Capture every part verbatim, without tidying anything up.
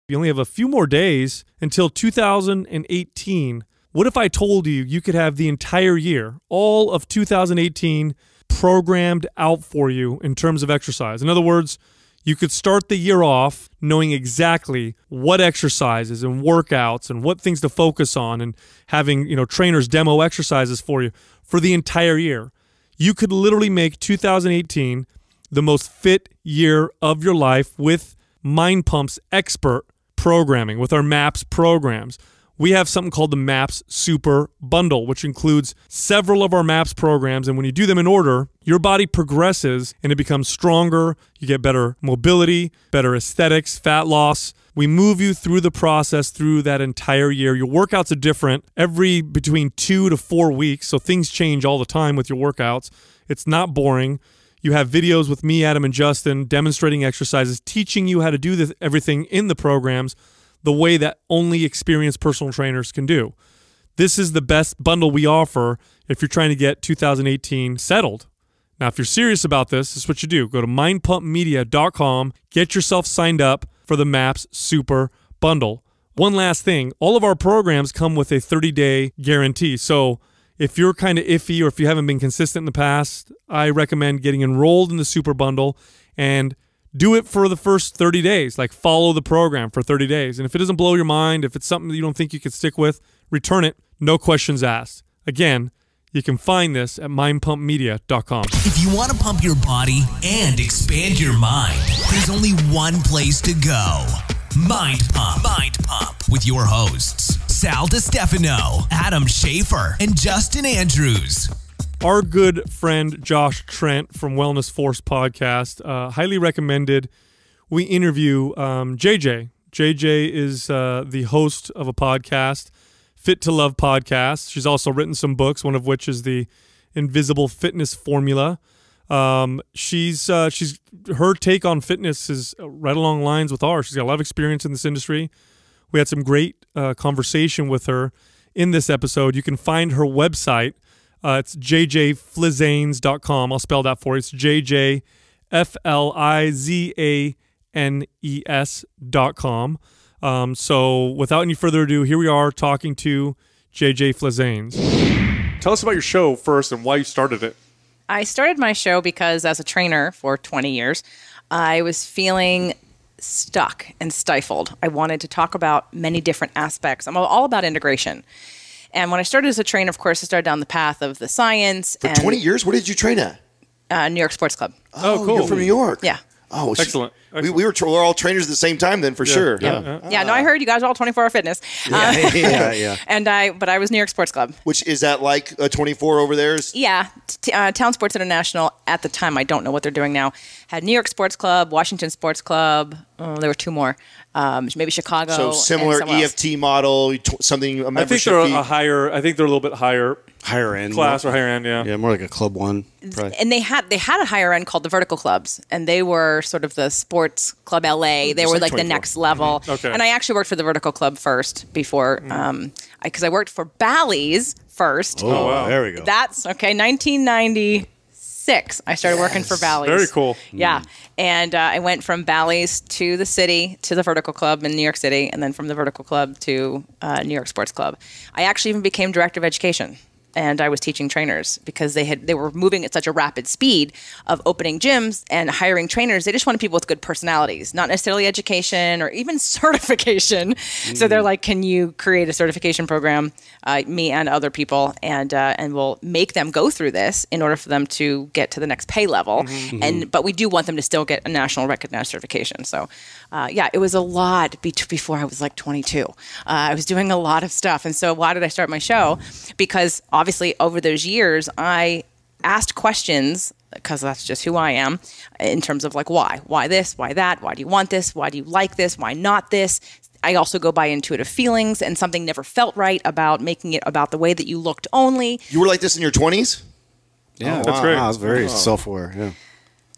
You only have a few more days until two thousand eighteen. What if I told you you could have the entire year, all of two thousand eighteen, programmed out for you in terms of exercise? In other words, you could start the year off knowing exactly what exercises and workouts and what things to focus on, and having, you know, trainers demo exercises for you for the entire year. You could literally make two thousand eighteen the most fit year of your life with Mind Pump's expert programming, with our MAPS programs. We have something called the MAPS Super Bundle, which includes several of our MAPS programs. And when you do them in order, your body progresses and it becomes stronger. You get better mobility, better aesthetics, fat loss. We move you through the process through that entire year. Your workouts are different every between two to four weeks. So things change all the time with your workouts. It's not boring. You have videos with me, Adam, and Justin demonstrating exercises, teaching you how to do this, everything in the programs the way that only experienced personal trainers can do. This is the best bundle we offer if you're trying to get two thousand eighteen settled. Now, if you're serious about this, this is what you do. Go to mind pump media dot com, get yourself signed up for the MAPS Super Bundle. One last thing, all of our programs come with a thirty day guarantee. So if you're kind of iffy or if you haven't been consistent in the past, I recommend getting enrolled in the Super Bundle and do it for the first thirty days. Like, follow the program for thirty days. And if it doesn't blow your mind, if it's something that you don't think you could stick with, return it. No questions asked. Again, you can find this at mind pump media dot com. If you want to pump your body and expand your mind, there's only one place to go. Mind Pump. Mind Pump with your hosts, Sal DiStefano, Adam Schaefer, and Justin Andrews. Our good friend Josh Trent from Wellness Force Podcast, uh, highly recommended we interview um, J J. J J is uh, the host of a podcast, Fit to Love Podcast. She's also written some books, one of which is the Invisible Fitness Formula. Um, she's uh, she's her take on fitness is right along lines with ours. She's got a lot of experience in this industry. We had some great uh, conversation with her in this episode. You can find her website. Uh, it's j j flizanes dot com. I'll spell that for you. It's J J F L I Z A N E S dot com. Um, so without any further ado, here we are talking to J J Flizanes. Tell us about your show first and why you started it. I started my show because as a trainer for twenty years, I was feeling stuck and stifled. I wanted to talk about many different aspects. I'm all about integration. And when I started as a trainer, of course, I started down the path of the science. For and, twenty years? What did you train at? Uh, New York Sports Club. Oh, oh cool. You're from New York. Yeah. Oh, excellent. We, we, were, we were all trainers at the same time then, for yeah, sure. Yeah, yeah. yeah. yeah, no, I heard you guys are all twenty-four hour fitness. Yeah, Uh, yeah, yeah. And I, but I was New York Sports Club. Which, is that like a twenty-four over there? Yeah. T- uh, Town Sports International, at the time, I don't know what they're doing now, had New York Sports Club, Washington Sports Club. Oh, there were two more. Um, maybe Chicago. So similar and E F T model, something, a I think membership they're fee. a higher, I think they're a little bit higher Higher end class or higher end, yeah. Yeah, more like a club one. Probably. And they had they had a higher end called the Vertical Clubs, and they were sort of the Sports Club L A. They Just were like like the twenty-four. next level. Mm-hmm. Okay. And I actually worked for the Vertical Club first before, because um, I, 'cause I worked for Bally's first. Oh, wow. There we go. That's okay. nineteen ninety-six, I started working for Bally's. Very cool. Yeah, and uh, I went from Bally's to the city to the Vertical Club in New York City, and then from the Vertical Club to uh, New York Sports Club. I actually even became director of education. And I was teaching trainers because they had they were moving at such a rapid speed of opening gyms and hiring trainers. They just wanted people with good personalities, not necessarily education or even certification. Mm. So they're like, "Can you create a certification program, uh, me and other people, and uh, and we'll make them go through this in order for them to get to the next pay level." Mm-hmm. And but we do want them to still get a national recognized certification. So uh, yeah, it was a lot be- before I was like twenty-two. Uh, I was doing a lot of stuff, and so why did I start my show? Because obviously, over those years, I asked questions, because that's just who I am, in terms of like, why? Why this? Why that? Why do you want this? Why do you like this? Why not this? I also go by intuitive feelings, and something never felt right about making it about the way that you looked only. You were like this in your twenties? Yeah, Oh, that's great. I was very Oh. self-aware, yeah.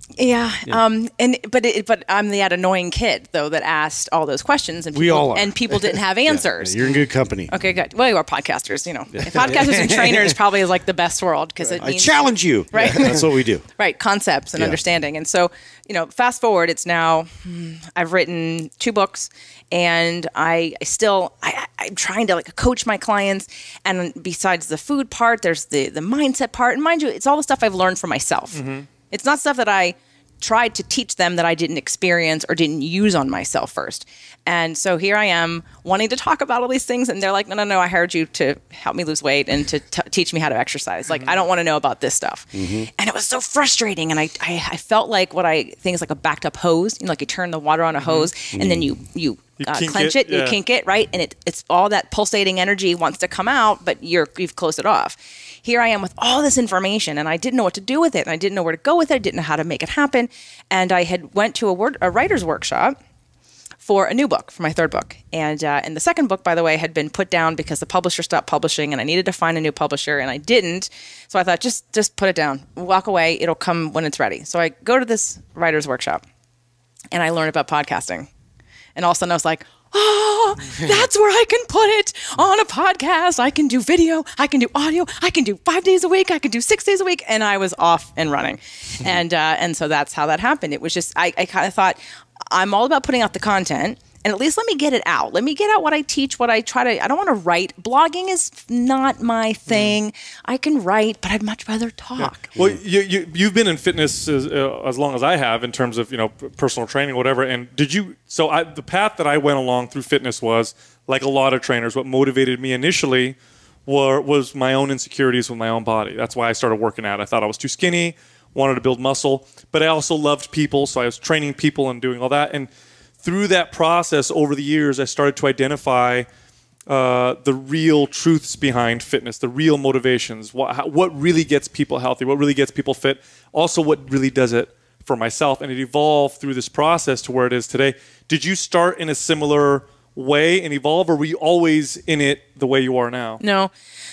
Yeah, um, and but it, but I'm that annoying kid though that asked all those questions, and We people, all are. and people didn't have answers. Yeah, you're in good company. Okay, good. Well, you are podcasters, you know. Podcasters and trainers probably is like the best world because it I means challenge you. Right. That's what we do. right concepts and Yeah. understanding. And so, you know, fast forward, it's now hmm, I've written two books, and I, I still I, I'm trying to like coach my clients. And besides the food part, there's the the mindset part, and mind you, it's all the stuff I've learned for myself. Mm-hmm. It's not stuff that I tried to teach them that I didn't experience or didn't use on myself first. And so here I am wanting to talk about all these things. And they're like, no, no, no, I hired you to help me lose weight and to t- teach me how to exercise. Like, Mm-hmm. I don't want to know about this stuff. Mm-hmm. And it was so frustrating. And I, I, I felt like what I think is like a backed up hose. You know, like you turn the water on a hose Mm-hmm. and then you, you, You uh, kink clench it, it, you yeah. kink it, right? And it, it's all that pulsating energy wants to come out, but you're, you've closed it off. Here I am with all this information, and I didn't know what to do with it, and I didn't know where to go with it. I didn't know how to make it happen. And I had went to a, word, a writer's workshop for a new book, for my third book. And uh, and the second book, by the way, had been put down because the publisher stopped publishing, and I needed to find a new publisher, and I didn't. So I thought, just just put it down, walk away. It'll come when it's ready. So I go to this writer's workshop, and I learn about podcasting. And all of a sudden, I was like, oh, that's where I can put it on a podcast. I can do video. I can do audio. I can do five days a week. I can do six days a week. And I was off and running. and uh, and so that's how that happened. It was just, I, I kind of thought, I'm all about putting out the content. And at least let me get it out. Let me get out what I teach, what I try to, I don't want to write. Blogging is not my thing. I can write, but I'd much rather talk. Well, you, you, you've been in fitness as, uh, as long as I have in terms of, you know, p- personal training, whatever. And did you, so I, the path that I went along through fitness was, like a lot of trainers, what motivated me initially were, was my own insecurities with my own body. That's why I started working out. I thought I was too skinny, wanted to build muscle, but I also loved people. So I was training people and doing all that. And through that process over the years, I started to identify uh, the real truths behind fitness, the real motivations, what, how, what really gets people healthy, what really gets people fit, also what really does it for myself. And it evolved through this process to where it is today. Did you start in a similar way and evolve, or were you always in it the way you are now? No,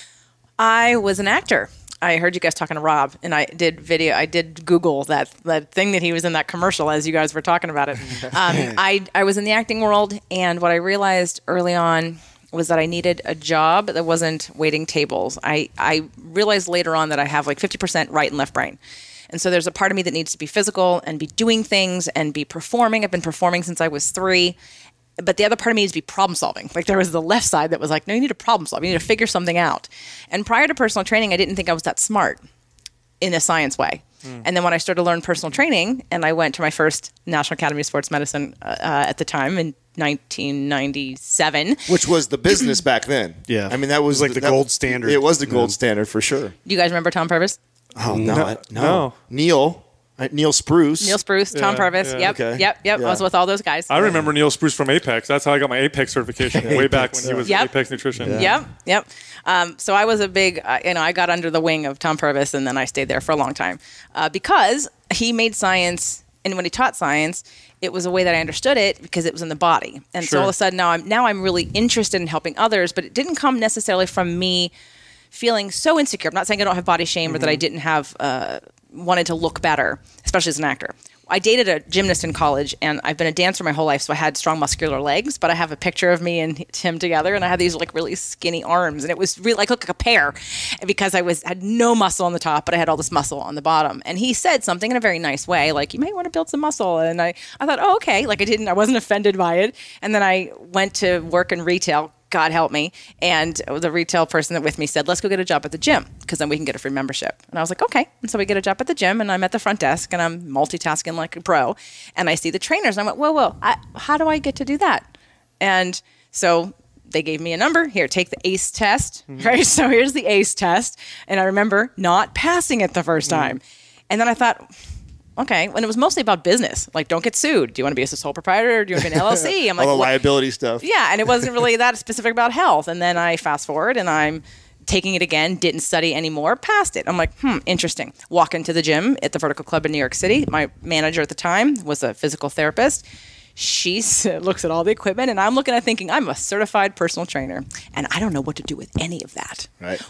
I was an actor. I heard you guys talking to Rob, and I did video. I did Google that that thing that he was in that commercial as you guys were talking about it. Um, I I was in the acting world, and what I realized early on was that I needed a job that wasn't waiting tables. I I realized later on that I have like fifty percent right and left brain. And so there's a part of me that needs to be physical and be doing things and be performing. I've been performing since I was three. But the other part of me needs to be problem solving. Like there was the left side that was like, no, you need to problem solve. You need to figure something out. And prior to personal training, I didn't think I was that smart in a science way. Mm. And then when I started to learn personal training, and I went to my first National Academy of Sports Medicine uh, at the time in nineteen ninety-seven. Which was the business back then. Yeah. I mean, that was, It was like the that- gold standard. It was the gold Yeah. standard for sure. Do you guys remember Tom Purvis? Oh, no. No. No. No. Neil. Uh, Neil Spruce. Neil Spruce, Tom Yeah, Purvis. yeah. Yep, Okay. yep, yep. Yeah. I was with all those guys. I remember Neil Spruce from Apex. That's how I got my Apex certification way back when he was Yep. at Apex Nutrition. Yep, yep. Um, so I was a big, uh, you know, I got under the wing of Tom Purvis, and then I stayed there for a long time uh, because he made science, and when he taught science, it was a way that I understood it because it was in the body. And so Sure. all of a sudden now I'm now I'm really interested in helping others, but it didn't come necessarily from me feeling so insecure. I'm not saying I don't have body shame mm-hmm. or that I didn't have uh, wanted to look better, especially as an actor. I dated a gymnast in college, and I've been a dancer my whole life, so I had strong muscular legs, but I have a picture of me and him together, and I had these like really skinny arms, and it was really like looked like a pear because I was had no muscle on the top, but I had all this muscle on the bottom. And he said something in a very nice way, like, you may want to build some muscle. And I, I thought, oh, okay. Like I didn't, I wasn't offended by it. And then I went to work in retail, God help me. And the retail person that with me said, let's go get a job at the gym because then we can get a free membership. And I was like, okay. And so we get a job at the gym, and I'm at the front desk, and I'm multitasking like a pro. And I see the trainers, and I went, whoa, whoa, I, how do I get to do that? And so they gave me a number. Here, take the ACE test, mm-hmm. right? So here's the ACE test. And I remember not passing it the first time. Mm-hmm. And then I thought, okay. And it was mostly about business. Like, don't get sued. Do you want to be a sole proprietor? Or do you want to be an L L C? I'm like, all the what? liability stuff. Yeah. And it wasn't really that specific about health. And then I fast forward, and I'm taking it again, didn't study anymore, passed it. I'm like, hmm, interesting. Walk into the gym at the Vertical Club in New York City. My manager at the time was a physical therapist. She looks at all the equipment, and I'm looking at thinking, I'm a certified personal trainer, and I don't know what to do with any of that. Right.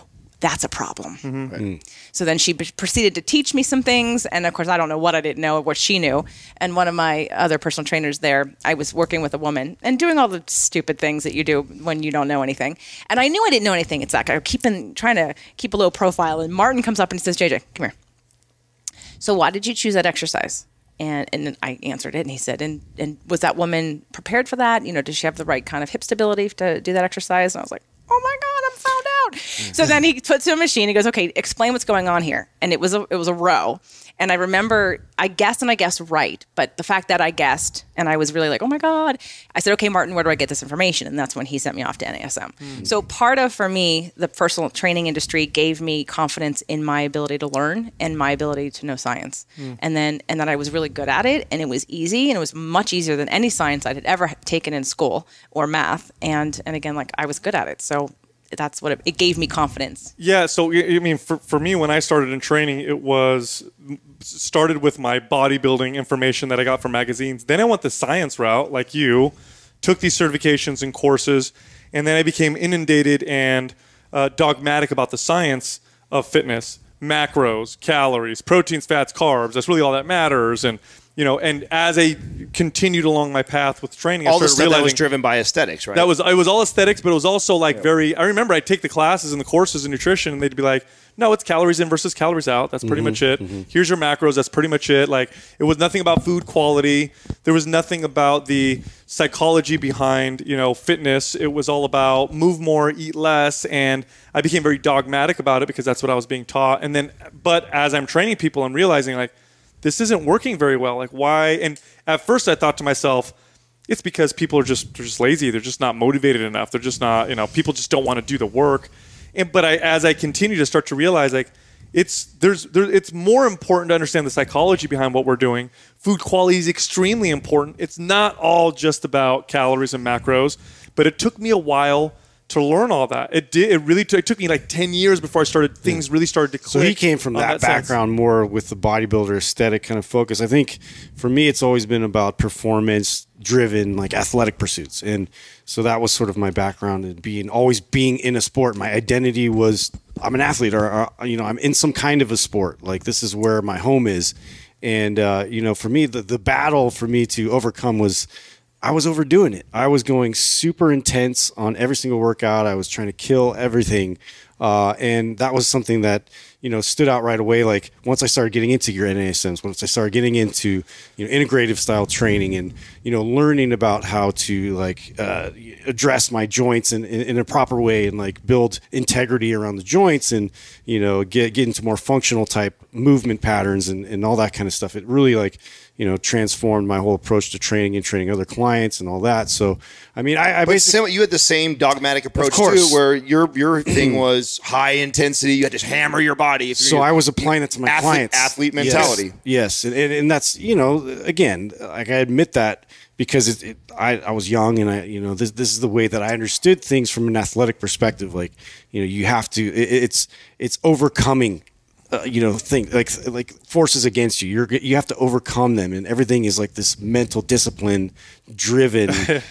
that's a problem. Mm-hmm. Right. So then she b- proceeded to teach me some things. And of course, I don't know what I didn't know, what she knew. And one of my other personal trainers there, I was working with a woman and doing all the stupid things that you do when you don't know anything. And I knew I didn't know anything. It's like I'm keeping, trying to keep a low profile. And Martin comes up and says, J J, come here. So why did you choose that exercise? And and I answered it, and he said, and and was that woman prepared for that? You know, did she have the right kind of hip stability to do that exercise? And I was like, oh my God, I'm found out. So then he puts to a machine. He goes, okay, explain what's going on here. And it was a it was a row. And I remember I guessed and I guessed right. But the fact that I guessed and I was really like, oh my God, I said, okay, Martin, where do I get this information? And that's when he sent me off to N A S M. Mm. So part of, for me, the personal training industry gave me confidence in my ability to learn and my ability to know science. Mm. And then and that I was really good at it, and it was easy, and it was much easier than any science I had ever taken in school or math. And and again, like I was good at it. So that's what it, it gave me confidence. Yeah. So, I mean, for, for me, when I started in training, it was started with my bodybuilding information that I got from magazines. Then I went the science route, like you, took these certifications and courses, and then I became inundated and uh, dogmatic about the science of fitness, macros, calories, proteins, fats, carbs. That's really all that matters. And you know, and as I continued along my path with training, all I the started stuff realizing that was driven by aesthetics, right? That was it was all aesthetics, but it was also like yeah. very. I remember I'd take the classes and the courses in nutrition, and they'd be like, "No, it's calories in versus calories out. That's pretty mm-hmm, much it. Mm-hmm. Here's your macros. That's pretty much it." Like it was nothing about food quality. There was nothing about the psychology behind you know fitness. It was all about move more, eat less, and I became very dogmatic about it because that's what I was being taught. And then, but as I'm training people, I'm realizing like. This isn't working very well. Like why? And at first I thought to myself, it's because people are just they're just lazy. They're just not motivated enough. They're just not, you know, people just don't want to do the work. And but I, as I continue to start to realize, like it's there's there, it's more important to understand the psychology behind what we're doing. Food quality is extremely important. It's not all just about calories and macros. But it took me a while to learn all that. It did. It really t- it took me like ten years before I started. Things really started to click. So he came from that, that background sense. more with the bodybuilder aesthetic kind of focus. I think for me, it's always been about performance driven, like athletic pursuits, and so that was sort of my background in being always being in a sport. My identity was I'm an athlete, or, or you know, I'm in some kind of a sport. Like this is where my home is, and uh, you know, for me, the the battle for me to overcome was. I was overdoing it. I was going super intense on every single workout. I was trying to kill everything. Uh, and that was something that, you know, stood out right away. Like once I started getting into your N A S Ms, once I started getting into, you know, integrative style training and, you know, learning about how to like uh, address my joints in, in, in a proper way and like build integrity around the joints and, you know, get, get into more functional type movement patterns and, and all that kind of stuff. It really like, you know, transformed my whole approach to training and training other clients and all that. So, I mean, I, I but basically... sim- you had the same dogmatic approach too, where your your thing was high intensity. You had to hammer your body. If so I was applying that to my athlete, clients. Athlete mentality. Yes, yes. And, and, and that's, you know, again, like I admit that because it, it, I, I was young and I, you know, this this is the way that I understood things from an athletic perspective. Like, you know, you have to, it, it's it's overcoming. Uh, you know, think like like forces against you. You're you have to overcome them, and everything is like this mental discipline driven,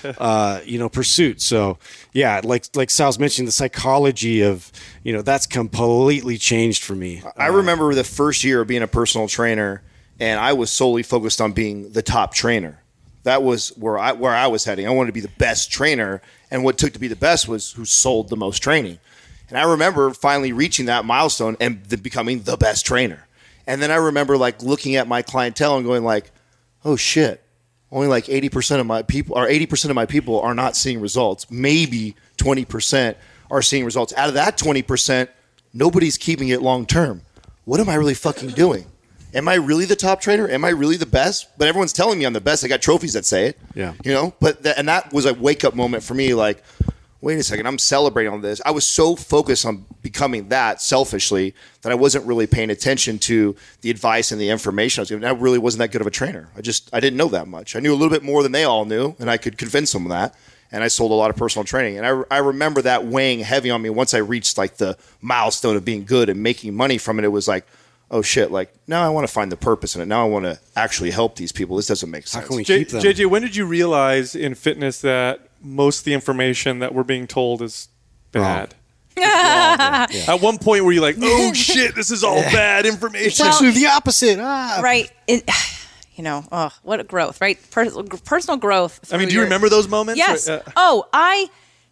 uh, you know, pursuit. So yeah, like like Sal's mentioned, the psychology of you know that's completely changed for me. I uh, remember the first year of being a personal trainer, and I was solely focused on being the top trainer. That was where I where I was heading. I wanted to be the best trainer, and what took to be the best was who sold the most training. And I remember finally reaching that milestone and the, becoming the best trainer. And then I remember like looking at my clientele and going like, oh shit, only like eighty percent of my people or eighty percent of my people are not seeing results. Maybe twenty percent are seeing results. Out of that twenty percent, nobody's keeping it long term. What am I really fucking doing? Am I really the top trainer? Am I really the best? But everyone's telling me I'm the best. I got trophies that say it. Yeah. You know, but th- and that was a wake up moment for me like, wait a second, I'm celebrating on this. I was so focused on becoming that selfishly that I wasn't really paying attention to the advice and the information I was giving. I really wasn't that good of a trainer. I just, I didn't know that much. I knew a little bit more than they all knew, and I could convince them of that. And I sold a lot of personal training. And I, I remember that weighing heavy on me once I reached like the milestone of being good and making money from it. It was like, oh shit, like now I want to find the purpose in it. Now I want to actually help these people. This doesn't make sense. How can we J- keep them? J J, when did you realize in fitness that most of the information that we're being told is bad? Yeah. At one point, were you like, "Oh shit, this is all bad information"? It's actually the opposite. Ah. Right. It, you know, oh, what a growth, right? Per- personal growth. I mean, do you your, remember those moments? Yes. Or, uh, oh, I.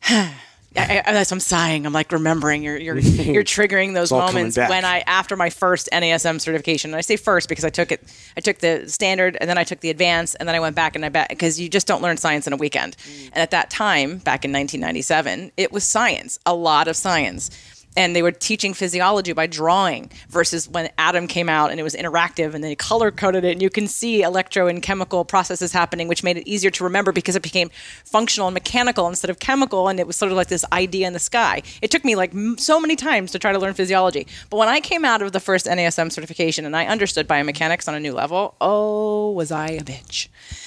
I, I, as I'm sighing, I'm like remembering. You're you're you're triggering those moments when I after my first N A S M certification. And I say first because I took it. I took the standard, and then I took the advanced, and then I went back and I bet because you just don't learn science in a weekend. Mm. And at that time, back in nineteen ninety-seven, it was science, a lot of science. And they were teaching physiology by drawing versus when Adam came out and it was interactive and they color coded it and you can see electro and chemical processes happening, which made it easier to remember because it became functional and mechanical instead of chemical. And it was sort of like this idea in the sky. It took me like so many times to try to learn physiology. But when I came out of the first N A S M certification and I understood biomechanics on a new level, oh, was I a bitch.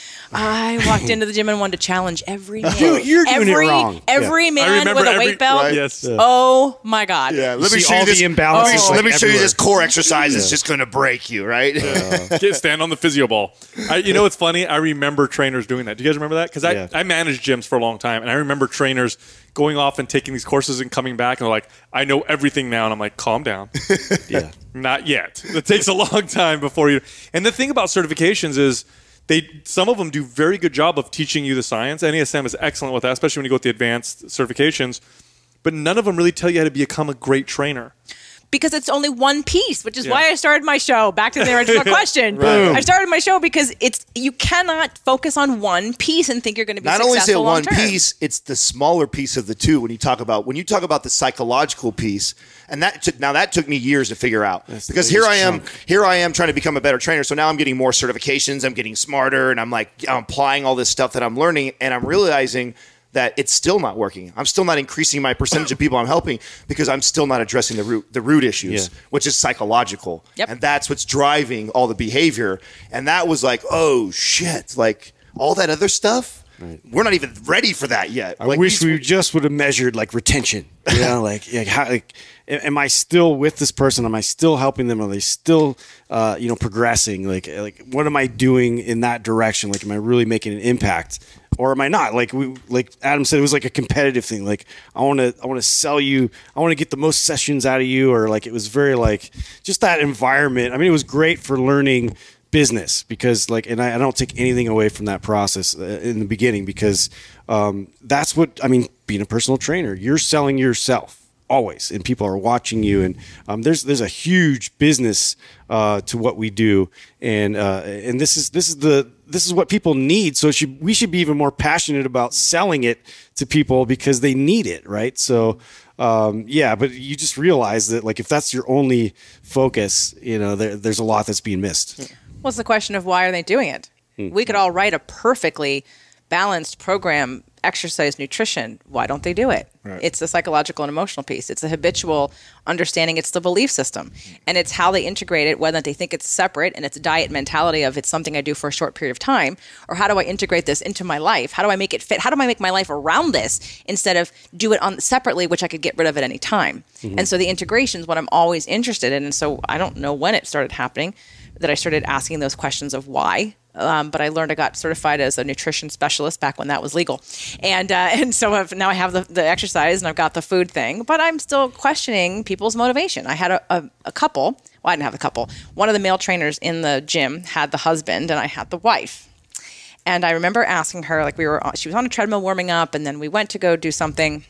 I walked into the gym and wanted to challenge every man. Dude, you're doing every, it wrong. Every yeah. man with a every, weight belt. Right? Yes. Yeah. Oh my God. Yeah. Let you me see show all you this. The imbalances Oh, like let me show everywhere. you this core exercise. It's just going to break you, right? Yeah. Get stand on the physio ball. I, you know what's funny? I remember trainers doing that. Do you guys remember that? Because I, yeah. I managed gyms for a long time, and I remember trainers going off and taking these courses and coming back, and they're like, "I know everything now," and I'm like, "Calm down." Yeah. Not yet. It takes a long time before you. And the thing about certifications is. They some of them do very good job of teaching you the science. N A S M is excellent with that, especially when you go with the advanced certifications. But none of them really tell you how to become a great trainer. Because it's only one piece, which is Yeah. why I started my show. Back to the original question. Right. I started my show because it's you cannot focus on one piece and think you're going to be Not only is it successful one long-term. piece, it's the smaller piece of the two. When you talk about when you talk about the psychological piece, and that took now that took me years to figure out That's the because here I biggest am, chunk. here I am trying to become a better trainer. So now I'm getting more certifications, I'm getting smarter, and I'm like I'm applying all this stuff that I'm learning, and I'm realizing that it's still not working. I'm still not increasing my percentage of people I'm helping because I'm still not addressing the root the root issues, Yeah. which is psychological. Yep. And that's what's driving all the behavior. And that was like, oh shit, like all that other stuff, right. We're not even ready for that yet. I like, wish we, we just would have measured like retention. You know, like, like, how, like, am I still with this person? Am I still helping them? Are they still, uh, you know, progressing? Like, like, what am I doing in that direction? Like, am I really making an impact, or am I not? Like we, like Adam said, it was like a competitive thing. Like, I want to, I want to sell you. I want to get the most sessions out of you. Or like, it was very like just that environment. I mean, it was great for learning business because like, and I, I don't take anything away from that process in the beginning because um, that's what, I mean, being a personal trainer, you're selling yourself always, and people are watching you. And um, there's, there's a huge business uh, to what we do. And, uh, and this is, this is the, this is what people need. So it should, we should be even more passionate about selling it to people because they need it. Right. So, um, yeah, but you just realize that like, if that's your only focus, you know, there, there's a lot that's being missed. What's the question of why are they doing it? Mm-hmm. We could all write a perfectly balanced program, exercise, nutrition. Why don't they do it? Right. It's the psychological and emotional piece. It's the habitual understanding. It's the belief system. And it's how they integrate it, whether they think it's separate and it's a diet mentality of it's something I do for a short period of time, or how do I integrate this into my life? How do I make it fit? How do I make my life around this instead of do it on separately, which I could get rid of at any time? Mm-hmm. And so the integration is what I'm always interested in. And so I don't know when it started happening that I started asking those questions of why. Um, but I learned I got certified as a nutrition specialist back when that was legal. And uh, and so I've, now I have the, the exercise and I've got the food thing, but I'm still questioning people's motivation. I had a, a, a couple, well, I didn't have a couple. One of the male trainers in the gym had the husband and I had the wife. And I remember asking her, like we were, she was on a treadmill warming up and then we went to go do something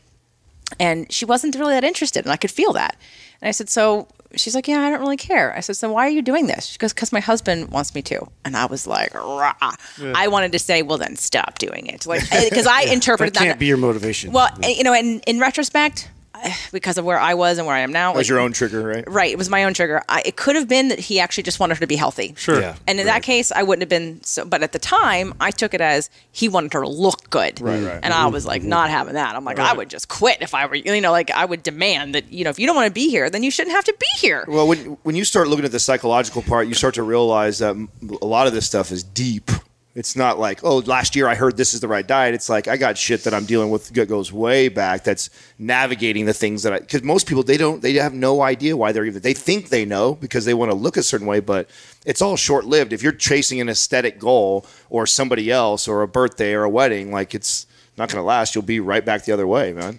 and she wasn't really that interested and I could feel that. And I said, so she's like, yeah, I don't really care. I said, so why are you doing this? She goes, because my husband wants me to. And I was like, rah. Yeah. I wanted to say, well, then stop doing it. Like, because I yeah, interpreted that. Can't that, be your motivation. Well, yeah. you know, in, in retrospect, because of where I was and where I am now. That was like, your own trigger, right? Right. It was my own trigger. I, it could have been that he actually just wanted her to be healthy. Sure. Yeah, and in right. that case, I wouldn't have been so. But at the time, I took it as he wanted her to look good. Right, right. And I was like, not having that. I'm like, right. I would just quit if I were, you know, like I would demand that, you know, if you don't want to be here, then you shouldn't have to be here. Well, when when you start looking at the psychological part, you start to realize that a lot of this stuff is deep. It's not like, oh, last year I heard this is the right diet. It's like I got shit that I'm dealing with that goes way back. That's navigating the things that I, because most people, they don't, they have no idea why they're even, they think they know because they want to look a certain way, but it's all short lived. If you're chasing an aesthetic goal or somebody else or a birthday or a wedding, like it's not going to last. You'll be right back the other way, man.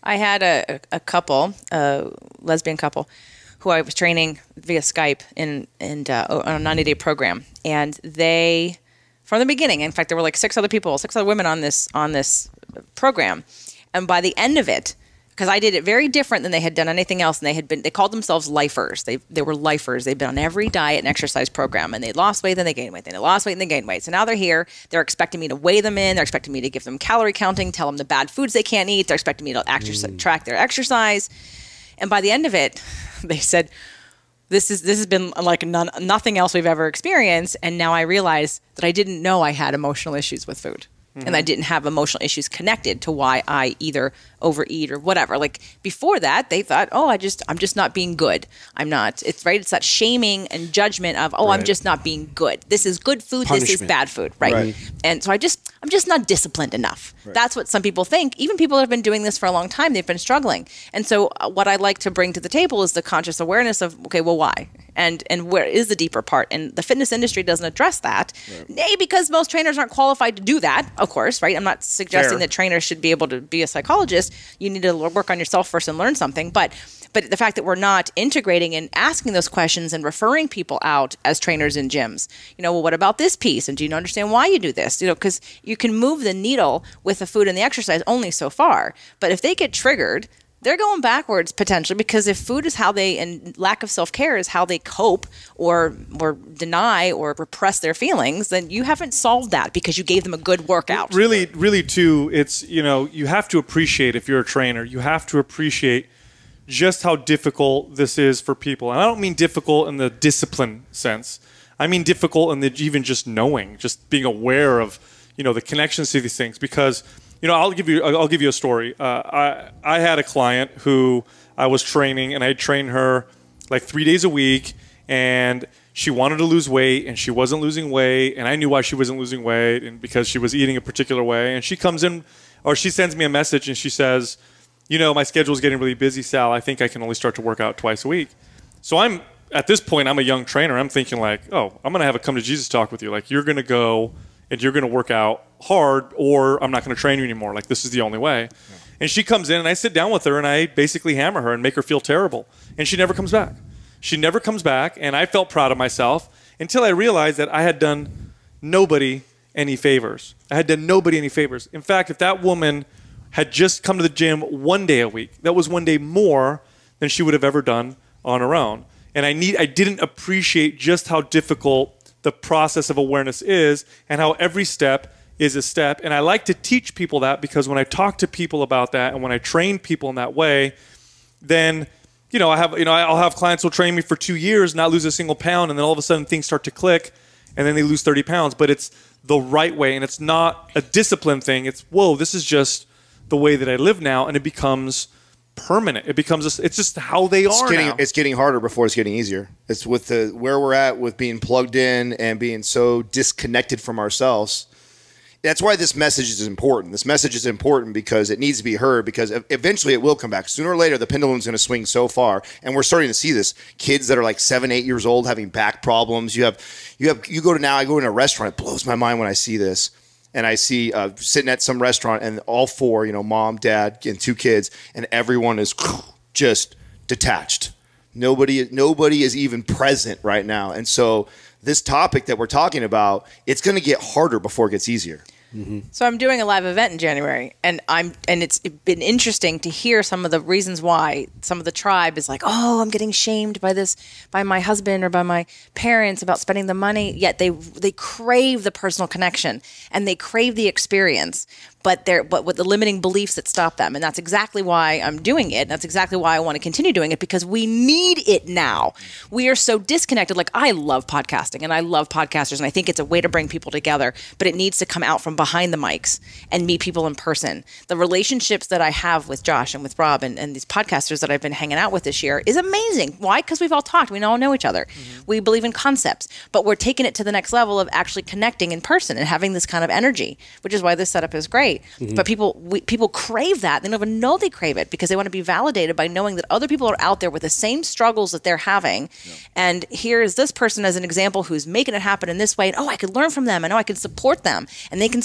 I had a, a couple, a lesbian couple, who I was training via Skype in, in uh, on a ninety-day program. And they, from the beginning, in fact, there were like six other people, six other women on this on this program. And by the end of it, because I did it very different than they had done anything else, and they had been, they called themselves lifers. They they were lifers. They'd been on every diet and exercise program, and they lost weight, then they gained weight, then they lost weight, and they gained weight. So now they're here. They're expecting me to weigh them in. They're expecting me to give them calorie counting, tell them the bad foods they can't eat. They're expecting me to exercise, mm. track their exercise. And by the end of it, they said, This is this has been like none, nothing else we've ever experienced, and now I realize that I didn't know I had emotional issues with food. Mm-hmm. And I didn't have emotional issues connected to why I either overeat or whatever. Like before that, they thought, oh, I just, I'm just not being good. I'm not. It's right. It's that shaming and judgment of, oh, right. I'm just not being good. This is good food. Punishment. This is bad food. Right? right. And so I just, I'm just not disciplined enough. Right. That's what some people think. Even people that have been doing this for a long time, they've been struggling. And so uh, what I like to bring to the table is the conscious awareness of, okay, well, why? And and where is the deeper part? And the fitness industry doesn't address that. Right. A, because most trainers aren't qualified to do that, of course, right? I'm not suggesting Fair. that trainers should be able to be a psychologist. You need to work on yourself first and learn something. But but the fact that we're not integrating and asking those questions and referring people out as trainers in gyms, you know, well, what about this piece? And do you understand why you do this? You know, because you can move the needle with the food and the exercise only so far. But if they get triggered, they're going backwards potentially, because if food is how they, and lack of self-care is how they cope or or deny or repress their feelings, then you haven't solved that because you gave them a good workout. Really, really too, it's, you know, you have to appreciate, if you're a trainer, you have to appreciate just how difficult this is for people. And I don't mean difficult in the discipline sense. I mean difficult in the even just knowing, just being aware of, you know, the connections to these things. Because, you know, I'll give you I'll give you a story. Uh, I I had a client who I was training, and I trained her like three days a week, and she wanted to lose weight, and she wasn't losing weight, and I knew why she wasn't losing weight, and because she was eating a particular way. And she comes in, or she sends me a message, and she says, you know, my schedule is getting really busy, Sal. I think I can only start to work out twice a week. So I'm at this point, I'm a young trainer. I'm thinking like, oh, I'm going to have a come to Jesus talk with you. Like, you're going to go and you're going to work out hard, or I'm not going to train you anymore. Like, this is the only way. Yeah. And she comes in, and I sit down with her, and I basically hammer her and make her feel terrible. And she never comes back. She never comes back, and I felt proud of myself until I realized that I had done nobody any favors. I had done nobody any favors. In fact, if that woman had just come to the gym one day a week, that was one day more than she would have ever done on her own. And I need, I didn't appreciate just how difficult the process of awareness is, and how every step is a step. And I like to teach people that, because when I talk to people about that, and when I train people in that way, then, you know, I have, you know, I'll have clients who'll train me for two years, not lose a single pound, and then all of a sudden things start to click, and then they lose thirty pounds. But it's the right way, and it's not a discipline thing. It's, whoa, this is just the way that I live now, and it becomes permanent. It becomes, a, it's just how they it's are getting, now. It's getting harder before it's getting easier. It's with the where we're at with being plugged in and being so disconnected from ourselves. That's why this message is important. This message is important because it needs to be heard, because eventually it will come back. Sooner or later, the pendulum's going to swing so far, and we're starting to see this. Kids that are like seven, eight years old having back problems. You have, you have, you go to now. I go in a restaurant. It blows my mind when I see this. And I see uh, sitting at some restaurant, and all four, you know, mom, dad, and two kids, and everyone is just detached. Nobody, nobody is even present right now. And so this topic that we're talking about, it's going to get harder before it gets easier. Mm-hmm. So I'm doing a live event in January, and I'm and it's been interesting to hear some of the reasons why some of the tribe is like, oh, I'm getting shamed by this, by my husband or by my parents about spending the money. Yet they they crave the personal connection, and they crave the experience, but they're but with the limiting beliefs that stop them. And that's exactly why I'm doing it. That's exactly why I want to continue doing it, because we need it now. We are so disconnected. Like, I love podcasting, and I love podcasters, and I think it's a way to bring people together, but it needs to come out from behind the mics and meet people in person. The relationships that I have with Josh and with Rob and, and these podcasters that I've been hanging out with this year is amazing. Why? Because we've all talked. We all know each other. Mm-hmm. We believe in concepts, but we're taking it to the next level of actually connecting in person and having this kind of energy, which is why this setup is great. Mm-hmm. But people we, people crave that. They don't even know they crave it, because they want to be validated by knowing that other people are out there with the same struggles that they're having. Yeah. And here is this person as an example who's making it happen in this way. And, oh, I could learn from them. I know I can support them, and they can support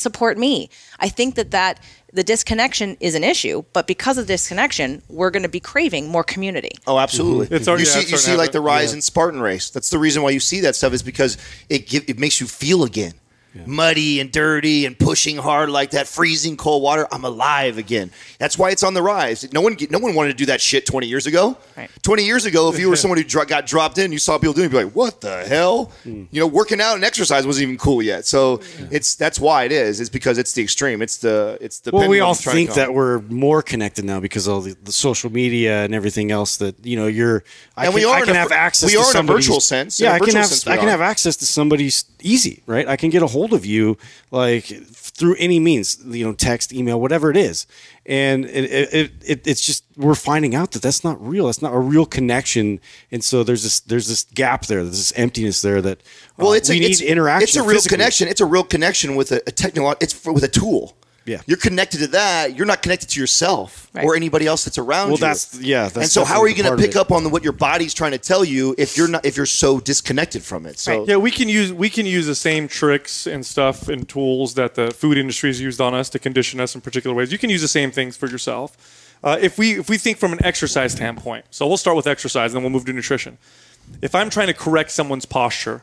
support me. I think that that the disconnection is an issue, but because of the disconnection, we're going to be craving more community. Oh, absolutely. Mm-hmm. It's already, you see, yeah, you see like the rise yeah. in Spartan race. That's the reason why you see that stuff is because it give, it makes you feel again. Yeah. Muddy and dirty and pushing hard like that, freezing cold water. I'm alive again. That's why it's on the rise. No one, no one wanted to do that shit twenty years ago. Right. twenty years ago, if you were someone who dro- got dropped in, you saw people doing it, you'd be like, "What the hell?" Mm. You know, working out and exercise wasn't even cool yet. So yeah. it's that's why it is. It's because it's the extreme. It's the it's the. Well, we all think that we're more connected now because of the, the social media and everything else. That you know, you're. I and can, we are I can a, have access. We to are in a somebody's, virtual sense. Yeah, I can have. Sense I can have access to somebody's easy, right? I can get a hold of you. Like through any means, you know, text, email, whatever it is, and it, it, it it's just we're finding out that that's not real. That's not a real connection, and so there's this there's this gap there. There's this emptiness there that uh, well, it's we a, need it's, interaction. It's a real physically. connection. It's a real connection with a, a technology. It's for, with a tool. Yeah, you're connected to that. You're not connected to yourself right. or anybody else that's around well, you. Well, that's yeah. That's and so, how are you going to pick up on the, what your body's trying to tell you if you're not if you're so disconnected from it? So right. yeah, we can use we can use the same tricks and stuff and tools that the food industry has used on us to condition us in particular ways. You can use the same things for yourself. Uh, if we if we think from an exercise standpoint, so we'll start with exercise, and then we'll move to nutrition. If I'm trying to correct someone's posture,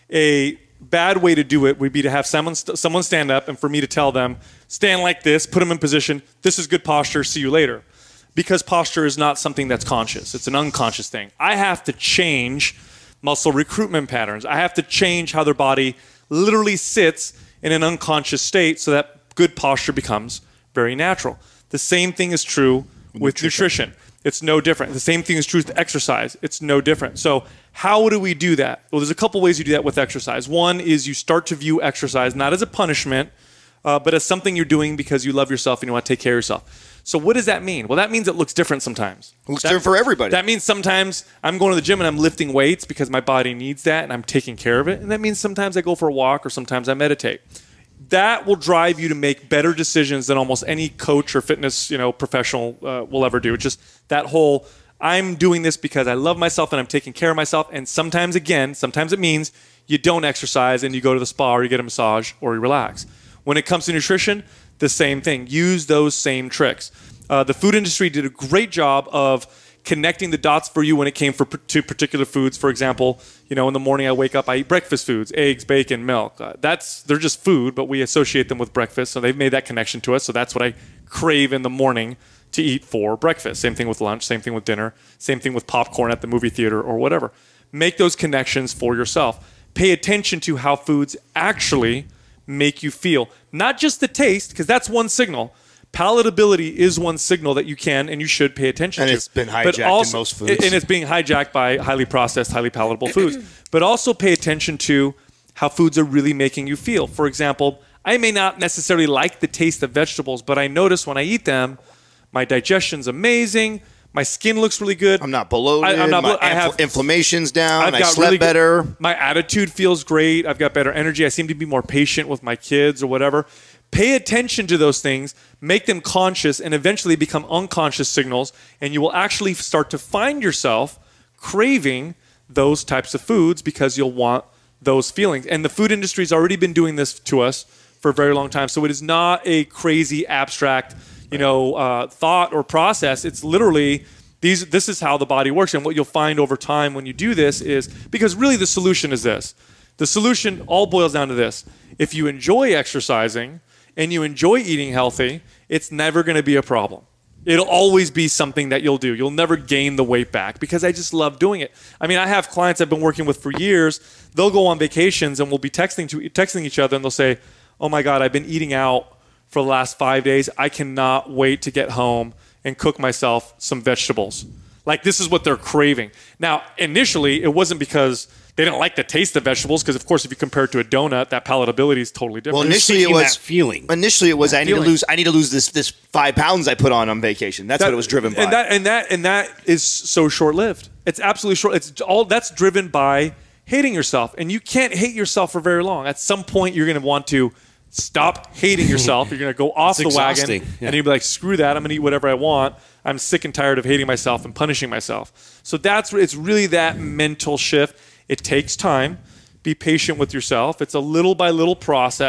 a bad way to do it would be to have someone st- someone stand up and for me to tell them, stand like this, put them in position, this is good posture, see you later. Because posture is not something that's conscious. It's an unconscious thing. I have to change muscle recruitment patterns. I have to change how their body literally sits in an unconscious state so that good posture becomes very natural. The same thing is true with nutrition. nutrition. It's no different. The same thing is true with exercise. It's no different. So how do we do that? Well, there's a couple ways you do that with exercise. One is you start to view exercise not as a punishment, uh, but as something you're doing because you love yourself and you want to take care of yourself. So what does that mean? Well, that means it looks different sometimes. It looks that, different for everybody. That means sometimes I'm going to the gym and I'm lifting weights because my body needs that and I'm taking care of it. And that means sometimes I go for a walk or sometimes I meditate. That will drive you to make better decisions than almost any coach or fitness, you know, professional uh, will ever do. It's just that whole, I'm doing this because I love myself and I'm taking care of myself. And sometimes, again, sometimes it means you don't exercise and you go to the spa or you get a massage or you relax. When it comes to nutrition, the same thing. Use those same tricks. Uh, the food industry did a great job of connecting the dots for you when it came for, to particular foods. For example, you know, in the morning I wake up, I eat breakfast foods, eggs, bacon, milk. Uh, that's they're just food, but we associate them with breakfast. So they've made that connection to us. So that's what I crave in the morning to eat for breakfast. Same thing with lunch, same thing with dinner, same thing with popcorn at the movie theater or whatever. Make those connections for yourself. Pay attention to how foods actually make you feel. Not just the taste, because that's one signal. Palatability is one signal that you can and you should pay attention and to. And it's been hijacked also, in most foods. And it's being hijacked by highly processed, highly palatable foods. But also pay attention to how foods are really making you feel. For example, I may not necessarily like the taste of vegetables, but I notice when I eat them, my digestion's amazing. My skin looks really good. I'm not bloated. I, I'm not my blo- I have inflammation's down. I've I got slept really better. Good, my attitude feels great. I've got better energy. I seem to be more patient with my kids or whatever. Pay attention to those things, make them conscious, and eventually become unconscious signals, and you will actually start to find yourself craving those types of foods because you'll want those feelings. And the food industry has already been doing this to us for a very long time. So it is not a crazy abstract, you know, uh, thought or process. It's literally these. This is how the body works. And what you'll find over time when you do this is, because really the solution is this. The solution all boils down to this. If you enjoy exercising and you enjoy eating healthy, it's never going to be a problem. It'll always be something that you'll do. You'll never gain the weight back because I just love doing it. I mean, I have clients I've been working with for years. They'll go on vacations and we'll be texting to texting each other and they'll say, oh my God, I've been eating out for the last five days. I cannot wait to get home and cook myself some vegetables. Like, this is what they're craving. Now, initially, it wasn't because they didn't like the taste of vegetables, because of course, if you compare it to a donut, that palatability is totally different. Well, initially it was that feeling. Initially, it was that I need feeling. to lose. I need to lose this this five pounds I put on on vacation. That's that, what it was driven by. And that and that and that is so short lived. It's absolutely short. It's all that's driven by hating yourself, and you can't hate yourself for very long. At some point, you're going to want to stop hating yourself. You're going to go off the exhausting. wagon, Yeah. and you'll be like, "Screw that! I'm going to eat whatever I want. I'm sick and tired of hating myself and punishing myself." So that's it's really that mental shift. It takes time. Be patient with yourself. It's a little by little process.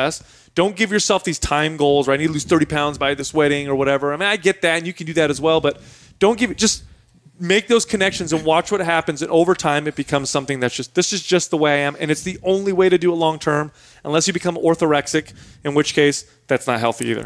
Don't give yourself these time goals, right? I need to lose thirty pounds by this wedding or whatever. I mean, I get that, and you can do that as well, but don't give it, just make those connections and watch what happens. And over time, it becomes something that's just, this is just the way I am. And it's the only way to do it long term, unless you become orthorexic, in which case that's not healthy either.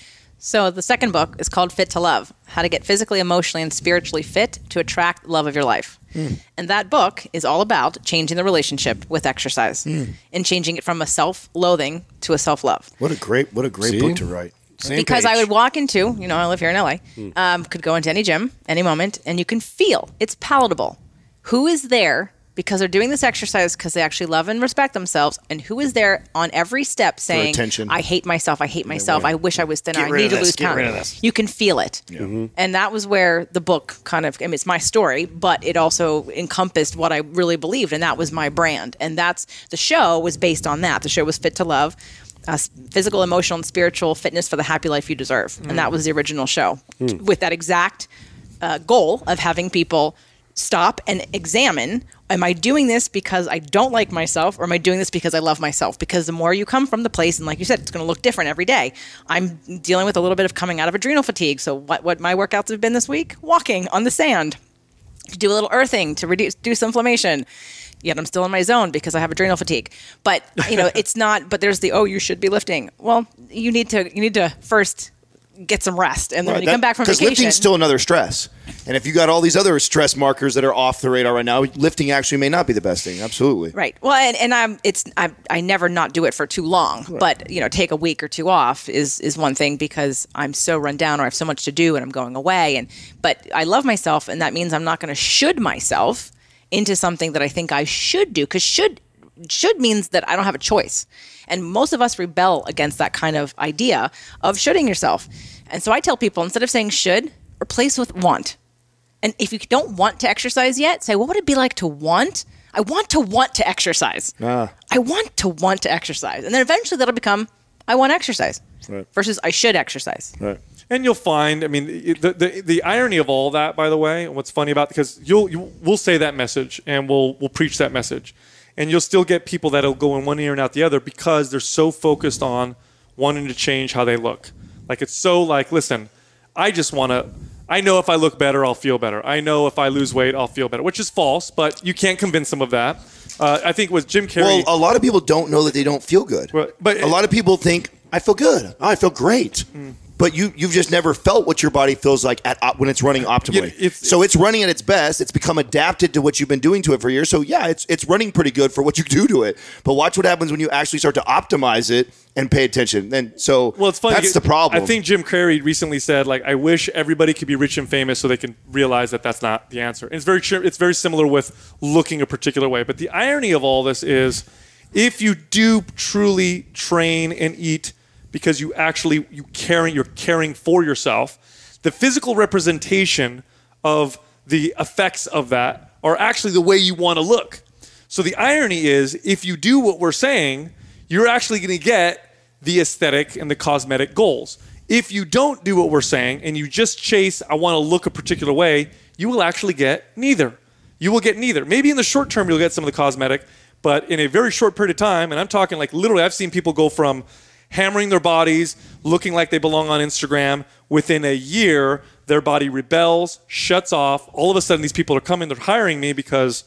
So the second book is called Fit to Love, How to Get Physically, Emotionally, and Spiritually Fit to Attract the Love of Your Life. Mm. And that book is all about changing the relationship with exercise mm. and changing it from a self-loathing to a self-love. What a great, what a great See? book to write. Same because page. I would walk into, you know, I live here in L A, mm. um, could go into any gym, any moment, and you can feel, it's palatable. Who is there because they're doing this exercise because they actually love and respect themselves, and who is there on every step saying, I hate myself, I hate myself, I wish I was thinner, I need to lose pounds. You can feel it. Yeah. Mm-hmm. And that was where the book kind of, I mean, it's my story, but it also encompassed what I really believed, and that was my brand. And that's, the show was based on that. The show was Fit to Love. Uh, physical, emotional, and spiritual fitness for the happy life you deserve. Mm. And that was the original show mm. with that exact uh, goal of having people stop and examine, am I doing this because I don't like myself, or am I doing this because I love myself? Because the more you come from the place, and like you said, it's going to look different every day. I'm dealing with a little bit of coming out of adrenal fatigue. So what, what my workouts have been this week? Walking on the sand, do a little earthing to reduce, reduce inflammation. Yet I'm still in my zone because I have adrenal fatigue. But, you know, it's not, but there's the, oh, you should be lifting. Well, you need to, you need to first get some rest. And then right, when you that, come back from vacation. Because lifting's still another stress. And if you got all these other stress markers that are off the radar right now, lifting actually may not be the best thing. Absolutely. Right. Well, and, and I'm, it's, I, I never not do it for too long, right. But, you know, take a week or two off is, is one thing because I'm so run down or I have so much to do and I'm going away. And, but I love myself, and that means I'm not going to should myself into something that I think I should do, because should should means that I don't have a choice. And most of us rebel against that kind of idea of shoulding yourself. And so I tell people, instead of saying should, replace with want. And if you don't want to exercise yet, say, what would it be like to want? I want to want to exercise. Ah. I want to want to exercise. And then eventually that'll become, I want to exercise. Right. Versus I should exercise. Right. And you'll find, I mean, the, the the irony of all that, by the way, and what's funny about, because you'll you, we'll say that message and we'll we'll preach that message, and you'll still get people that'll go in one ear and out the other because they're so focused on wanting to change how they look. Like it's so like, listen, I just want to. I know if I look better, I'll feel better. I know if I lose weight, I'll feel better, which is false, but you can't convince them of that. Uh, I think with Jim Carrey. Well, a lot of people don't know that they don't feel good. Well, but a lot of people think, I feel good. Oh, I feel great. Mm. But you, you've just never felt what your body feels like at when it's running optimally. Yeah, it's, so it's running at its best. It's become adapted to what you've been doing to it for years. So yeah, it's it's running pretty good for what you do to it. But watch what happens when you actually start to optimize it and pay attention. Then so well, it's funny. That's the problem. I think Jim Carrey recently said, like, I wish everybody could be rich and famous so they can realize that that's not the answer. And it's very it's very similar with looking a particular way. But the irony of all this is, if you do truly train and eat because you actually you caring you're caring for yourself, the physical representation of the effects of that are actually the way you want to look. So the irony is, if you do what we're saying, you're actually going to get the aesthetic and the cosmetic goals. If you don't do what we're saying and you just chase, I want to look a particular way, you will actually get neither. You will get neither. Maybe in the short term you'll get some of the cosmetic, but in a very short period of time, and I'm talking like literally, I've seen people go from hammering their bodies, looking like they belong on Instagram. Within a year, their body rebels, shuts off. All of a sudden, these people are coming, they're hiring me because,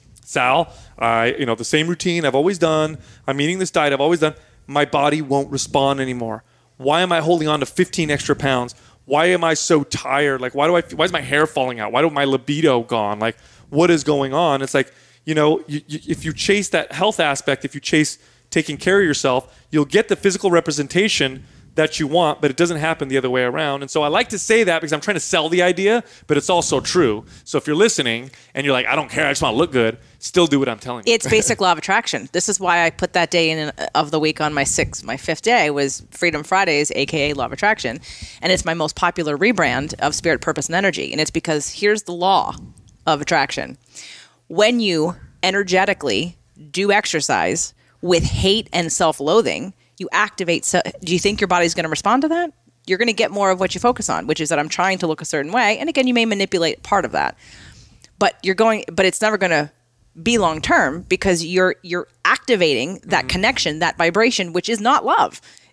Sal, I, you know, the same routine I've always done. I'm eating this diet I've always done. My body won't respond anymore. Why am I holding on to fifteen extra pounds? Why am I so tired? Like, why do I? Why is my hair falling out? Why do my libido gone? Like, what is going on? It's like, you know, you, you, if you chase that health aspect, if you chase taking care of yourself, you'll get the physical representation that you want, but it doesn't happen the other way around. And so I like to say that because I'm trying to sell the idea, but it's also true. So if you're listening and you're like, I don't care, I just want to look good, still do what I'm telling you. It's basic law of attraction. This is why I put that day in of the week on my sixth, my fifth day was Freedom Fridays, aka Law of Attraction. And it's my most popular rebrand of Spirit, Purpose, and Energy. And it's because here's the law of attraction. When you energetically do exercise with hate and self-loathing, you activate. So, do you think your body's going to respond to that? You're going to get more of what you focus on, which is that I'm trying to look a certain way. And again, you may manipulate part of that, but you're going. But it's never going to be long term because you're you're activating that mm-hmm. connection, that vibration, which is not love.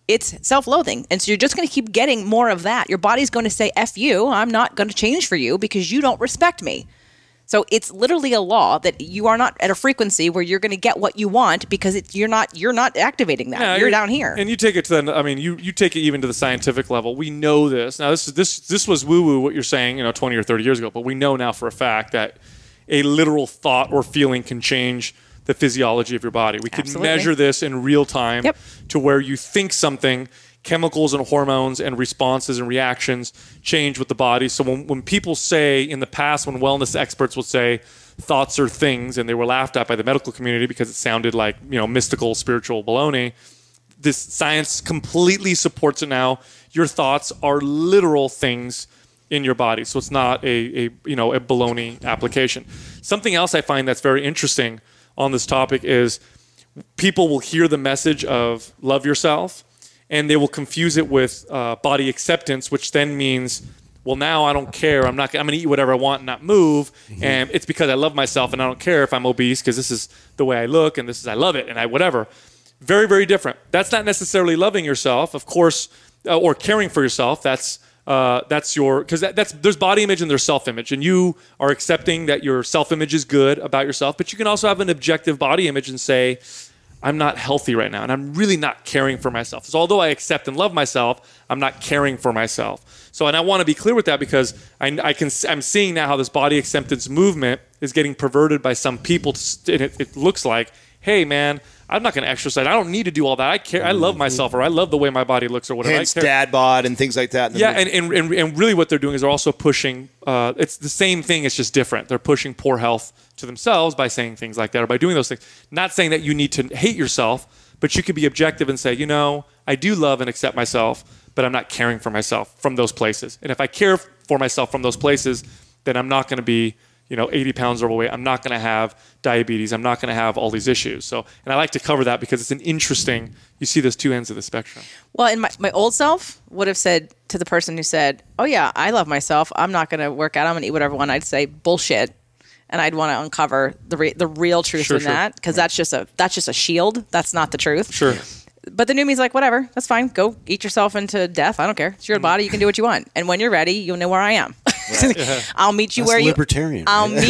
it's self-loathing. And so you're just going to keep getting more of that. Your body's going to say, F you, I'm not going to change for you because you don't respect me. So it's literally a law that you are not at a frequency where you're going to get what you want because it, you're not you're not activating that. Yeah, you're down here. And you take it to the, I mean, you, you take it even to the scientific level. We know this. Now, this is this this was woo-woo, what you're saying, you know, twenty or thirty years ago. But we know now for a fact that a literal thought or feeling can change the physiology of your body. We can Absolutely. measure this in real time Yep. to where you think something, chemicals and hormones and responses and reactions change with the body. So when, when people say in the past, when wellness experts would say thoughts are things, and they were laughed at by the medical community because it sounded like, you know, mystical, spiritual baloney, this science completely supports it now. Your thoughts are literal things in your body. So it's not a, a you know, a baloney application. Something else I find that's very interesting on this topic is people will hear the message of love yourself, and they will confuse it with uh, body acceptance, which then means, well, now I don't care. I'm not. I'm going to eat whatever I want and not move, mm-hmm. and it's because I love myself and I don't care if I'm obese because this is the way I look and this is I love it and I whatever. Very, very different. That's not necessarily loving yourself, of course, uh, or caring for yourself. That's uh, that's your because that, that's there's body image and there's self-image, and you are accepting that your self-image is good about yourself, but you can also have an objective body image and say, I'm not healthy right now, and I'm really not caring for myself. So although I accept and love myself, I'm not caring for myself. So, and I want to be clear with that because I, I can, I'm seeing now how this body acceptance movement is getting perverted by some people. To, and it, it looks like, hey, man, I'm not going to exercise. I don't need to do all that. I care. I love myself, or I love the way my body looks, or whatever. Hence I care. dad bod and things like that. Yeah, and, and, and, and really what they're doing is they're also pushing, uh, it's the same thing, it's just different. They're pushing poor health to themselves by saying things like that, or by doing those things. Not saying that you need to hate yourself, but you could be objective and say, you know, I do love and accept myself, but I'm not caring for myself from those places. And if I care for myself from those places, then I'm not going to be, you know, eighty pounds overweight. I'm not going to have diabetes. I'm not going to have all these issues. So, and I like to cover that because it's an interesting, you see those two ends of the spectrum. Well, and my, my old self would have said to the person who said, oh yeah, I love myself, I'm not going to work out, I'm going to eat whatever I want, I'd say bullshit. And I'd want to uncover the re- the real truth sure, in sure. that, because that's just a that's just a shield. That's not the truth. Sure. But the new me's like, whatever, that's fine. Go eat yourself into death. I don't care. It's your body. You can do what you want. And when you're ready, you'll know where I am. I'll meet you That's where you. libertarian. I'll meet.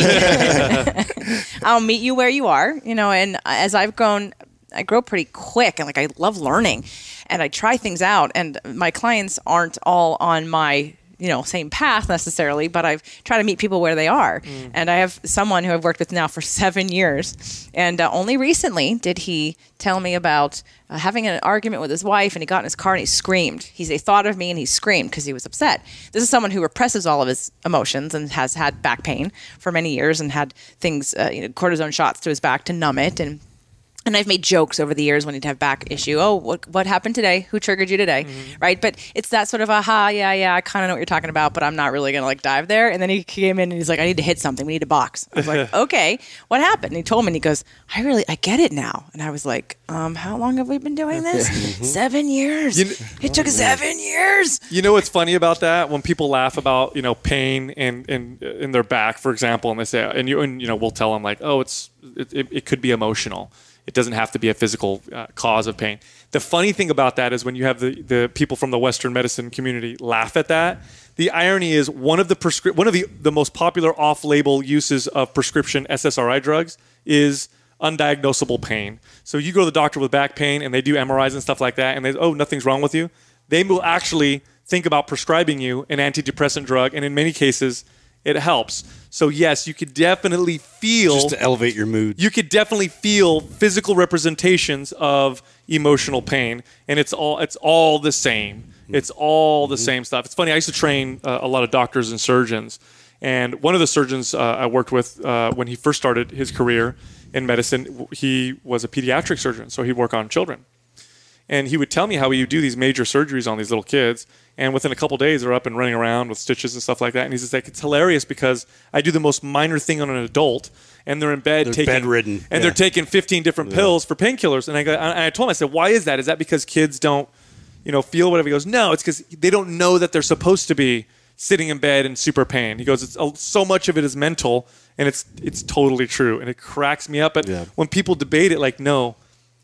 I'll meet you where you are. You know, and as I've grown, I grow pretty quick, and like I love learning, and I try things out. And my clients aren't all on my, you know, same path necessarily, but I've tried to meet people where they are. Mm. And I have someone who I've worked with now for seven years. And uh, only recently did he tell me about uh, having an argument with his wife, and he got in his car and he screamed. He's, he thought of me and he screamed because he was upset. This is someone who represses all of his emotions and has had back pain for many years and had things, uh, you know, cortisone shots to his back to numb it. And And I've made jokes over the years when he'd have back issue. Oh, what what happened today? Who triggered you today? Mm-hmm. Right? But it's that sort of, aha, yeah, yeah, I kind of know what you're talking about, but I'm not really going to like dive there. And then he came in and he's like, I need to hit something. We need a box. I was like, okay, what happened? And he told me, and he goes, I really, I get it now. And I was like, um, how long have we been doing this? Mm-hmm. Seven years. You kn- it took oh, seven years. You know what's funny about that? When people laugh about, you know, pain in, in, in their back, for example, and they say, and you, and, you know, we'll tell them like, oh, it's, it, it, it could be emotional. It doesn't have to be a physical uh, cause of pain. The funny thing about that is when you have the, the people from the Western medicine community laugh at that, the irony is one of the prescri- one of the, the most popular off-label uses of prescription S S R I drugs is undiagnosable pain. So you go to the doctor with back pain and they do M R Is and stuff like that, and they oh, nothing's wrong with you. They will actually think about prescribing you an antidepressant drug, and in many cases, it helps. So yes, you could definitely feel... Just to elevate your mood. You could definitely feel physical representations of emotional pain. And it's all it's all the same. It's all the mm-hmm. same stuff. It's funny, I used to train uh, a lot of doctors and surgeons. And one of the surgeons uh, I worked with uh, when he first started his career in medicine, he was a pediatric surgeon. So he'd work on children. And he would tell me how he would do these major surgeries on these little kids. And within a couple of days, they're up and running around with stitches and stuff like that. And he's just like, it's hilarious because I do the most minor thing on an adult, and they're in bed they're taking bedridden, and yeah. they're taking fifteen different yeah. pills for painkillers. And I go, and I told him, I said, why is that? Is that because kids don't, you know, feel whatever? He goes, no, it's because they don't know that they're supposed to be sitting in bed in super pain. He goes, it's so much of it is mental, and it's it's totally true, and it cracks me up. But yeah. when people debate it, like, no.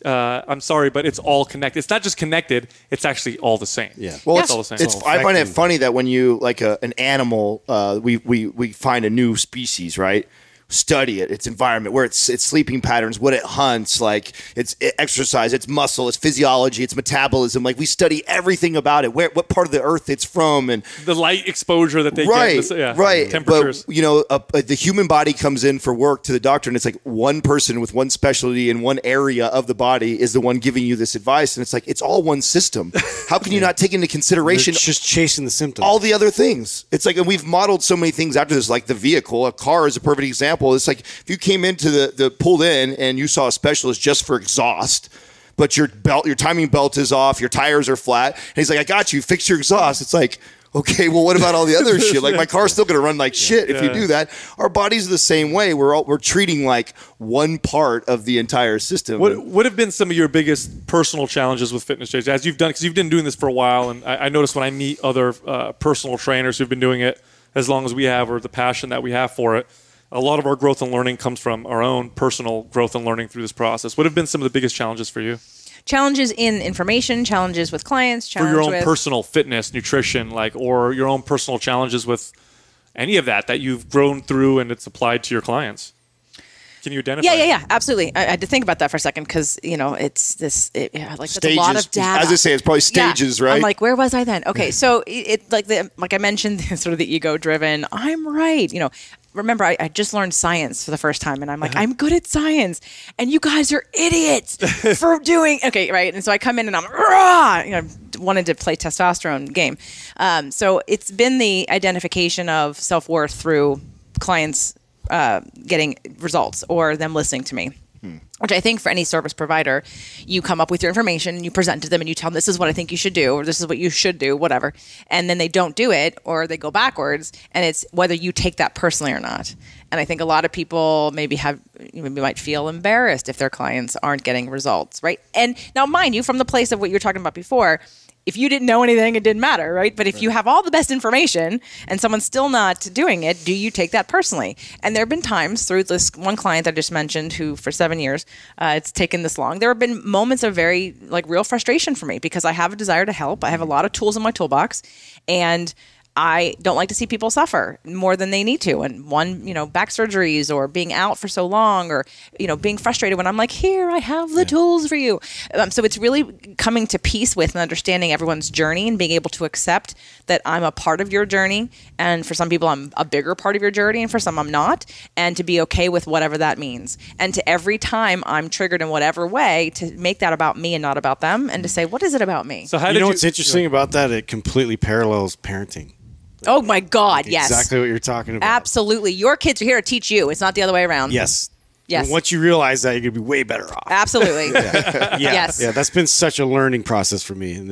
uh, I'm sorry, but it's all connected. It's not just connected; it's actually all the same. Yeah. Well, it's it's, all the same. it's I find it funny that when you like a, an animal, uh, we we we find a new species, right? Study it, its environment, where it's its sleeping patterns, what it hunts, like its exercise, its muscle, its physiology, its metabolism. Like we study everything about it, where what part of the earth it's from, and the light exposure that they right, get. The, yeah, right. temperatures. But you know, a, a, the human body comes in for work to the doctor, and it's like one person with one specialty in one area of the body is the one giving you this advice, and it's like it's all one system. How can you not take into consideration They're just chasing the symptoms? all the other things? It's like, and we've modeled so many things after this, like the vehicle. A car is a perfect example. It's like if you came into the, the pulled in and you saw a specialist just for exhaust, but your belt, your timing belt is off, your tires are flat, and he's like, I got you, fix your exhaust. It's like, okay, well, what about all the other shit? Like my car's still going to run like shit if you do that. Our bodies are the same way. We're all, we're treating like one part of the entire system. What would have been some of your biggest personal challenges with fitness, J J, as you've done, because you've been doing this for a while, and I, I notice when I meet other uh, personal trainers who've been doing it as long as we have, or the passion that we have for it, a lot of our growth and learning comes from our own personal growth and learning through this process. What have been some of the biggest challenges for you? Challenges in information, challenges with clients, For challenges your own with personal fitness, nutrition, like, or your own personal challenges with any of that that you've grown through and it's applied to your clients. Can you identify? Yeah, yeah, yeah, absolutely. I, I had to think about that for a second because, you know, it's this, it, yeah, like, that's a lot of data. As I say, it's probably stages, yeah. right? I'm like, where was I then? Okay, so it, it like the like I mentioned, sort of the ego-driven, I'm right. You know, remember, I, I just learned science for the first time, and I'm like, uh-huh. I'm good at science, and you guys are idiots for doing, okay, right? And so I come in and I'm, rah, you know, wanted to play testosterone game. Um, so it's been the identification of self-worth through clients Uh, getting results or them listening to me, hmm. which I think for any service provider, you come up with your information and you present to them and you tell them this is what I think you should do or this is what you should do, whatever. And then they don't do it or they go backwards, and it's whether you take that personally or not. And I think a lot of people maybe have, maybe might feel embarrassed if their clients aren't getting results, right? And now, mind you, from the place of what you were talking about before, if you didn't know anything, it didn't matter, right? But if right. you have all the best information and someone's still not doing it, do you take that personally? And there have been times through this one client I just mentioned who for seven years, uh, it's taken this long. There have been moments of very, like, real frustration for me because I have a desire to help. I have a lot of tools in my toolbox, and I don't like to see people suffer more than they need to. And one, you know, back surgeries or being out for so long or, you know, being frustrated when I'm like, here, I have the yeah. tools for you. Um, so it's really coming to peace with and understanding everyone's journey and being able to accept that I'm a part of your journey. And for some people, I'm a bigger part of your journey. And for some, I'm not. And to be okay with whatever that means. And to every time I'm triggered in whatever way, to make that about me and not about them. And to say, what is it about me? So how you did know you, what's interesting yeah. about that? It completely parallels parenting. Oh my God, yes. Exactly what you're talking about. Absolutely. Your kids are here to teach you. It's not the other way around. Yes. Yes. And once you realize that, you're going to be way better off. Absolutely. yeah. yeah. Yes. Yeah, that's been such a learning process for me.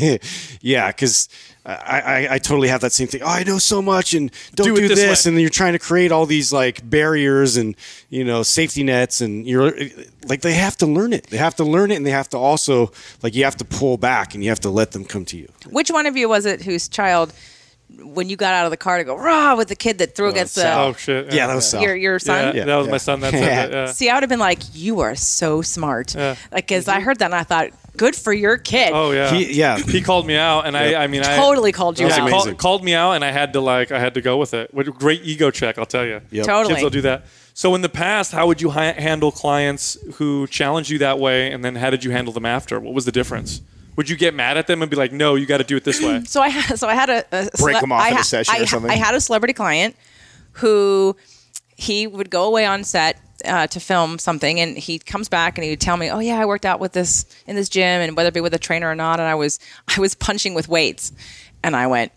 yeah, because I, I, I totally have that same thing. Oh, I know so much and don't do, do this. this and then you're trying to create all these like barriers and, you know, safety nets, and you're like, they have to learn it. They have to learn it, and they have to also, like, you have to pull back and you have to let them come to you. Which one of you was it whose child, when you got out of the car to go rah with the kid that threw oh, against the oh shit yeah, yeah that was Sal. your your son yeah, yeah. that was yeah. my son that's yeah. it yeah. See, I would have been like, you are so smart yeah. like as I heard that and I thought, good for your kid. Oh yeah he, yeah he called me out and I I mean totally I, called you yeah, out called, called me out and I had to like I had to go with it. What a great ego check, I'll tell you. Yep. Totally. Kids will do that. So in the past, how would you ha- handle clients who challenged you that way, and then how did you handle them after? What was the difference? Would you get mad at them and be like, "No, you got to do it this way"? So I had, so I had a, a break cele- them off I in ha- a session I, or something. I had a celebrity client who he would go away on set uh, to film something, and he comes back and he would tell me, "Oh yeah, I worked out with this in this gym, and whether it be with a trainer or not, and I was I was punching with weights," and I went,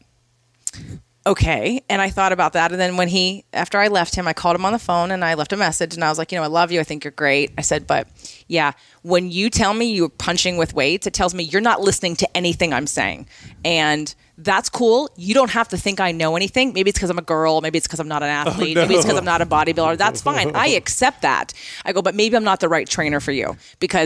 okay. And I thought about that. And then when he, after I left him, I called him on the phone and I left a message and I was like, you know, I love you. I think you're great. I said, but yeah, when you tell me you're punching with weights, it tells me you're not listening to anything I'm saying. And that's cool. You don't have to think I know anything. Maybe it's because I'm a girl. Maybe it's because I'm not an athlete. Oh, no. Maybe it's because I'm not a bodybuilder. That's fine. I accept that. I go, but maybe I'm not the right trainer for you because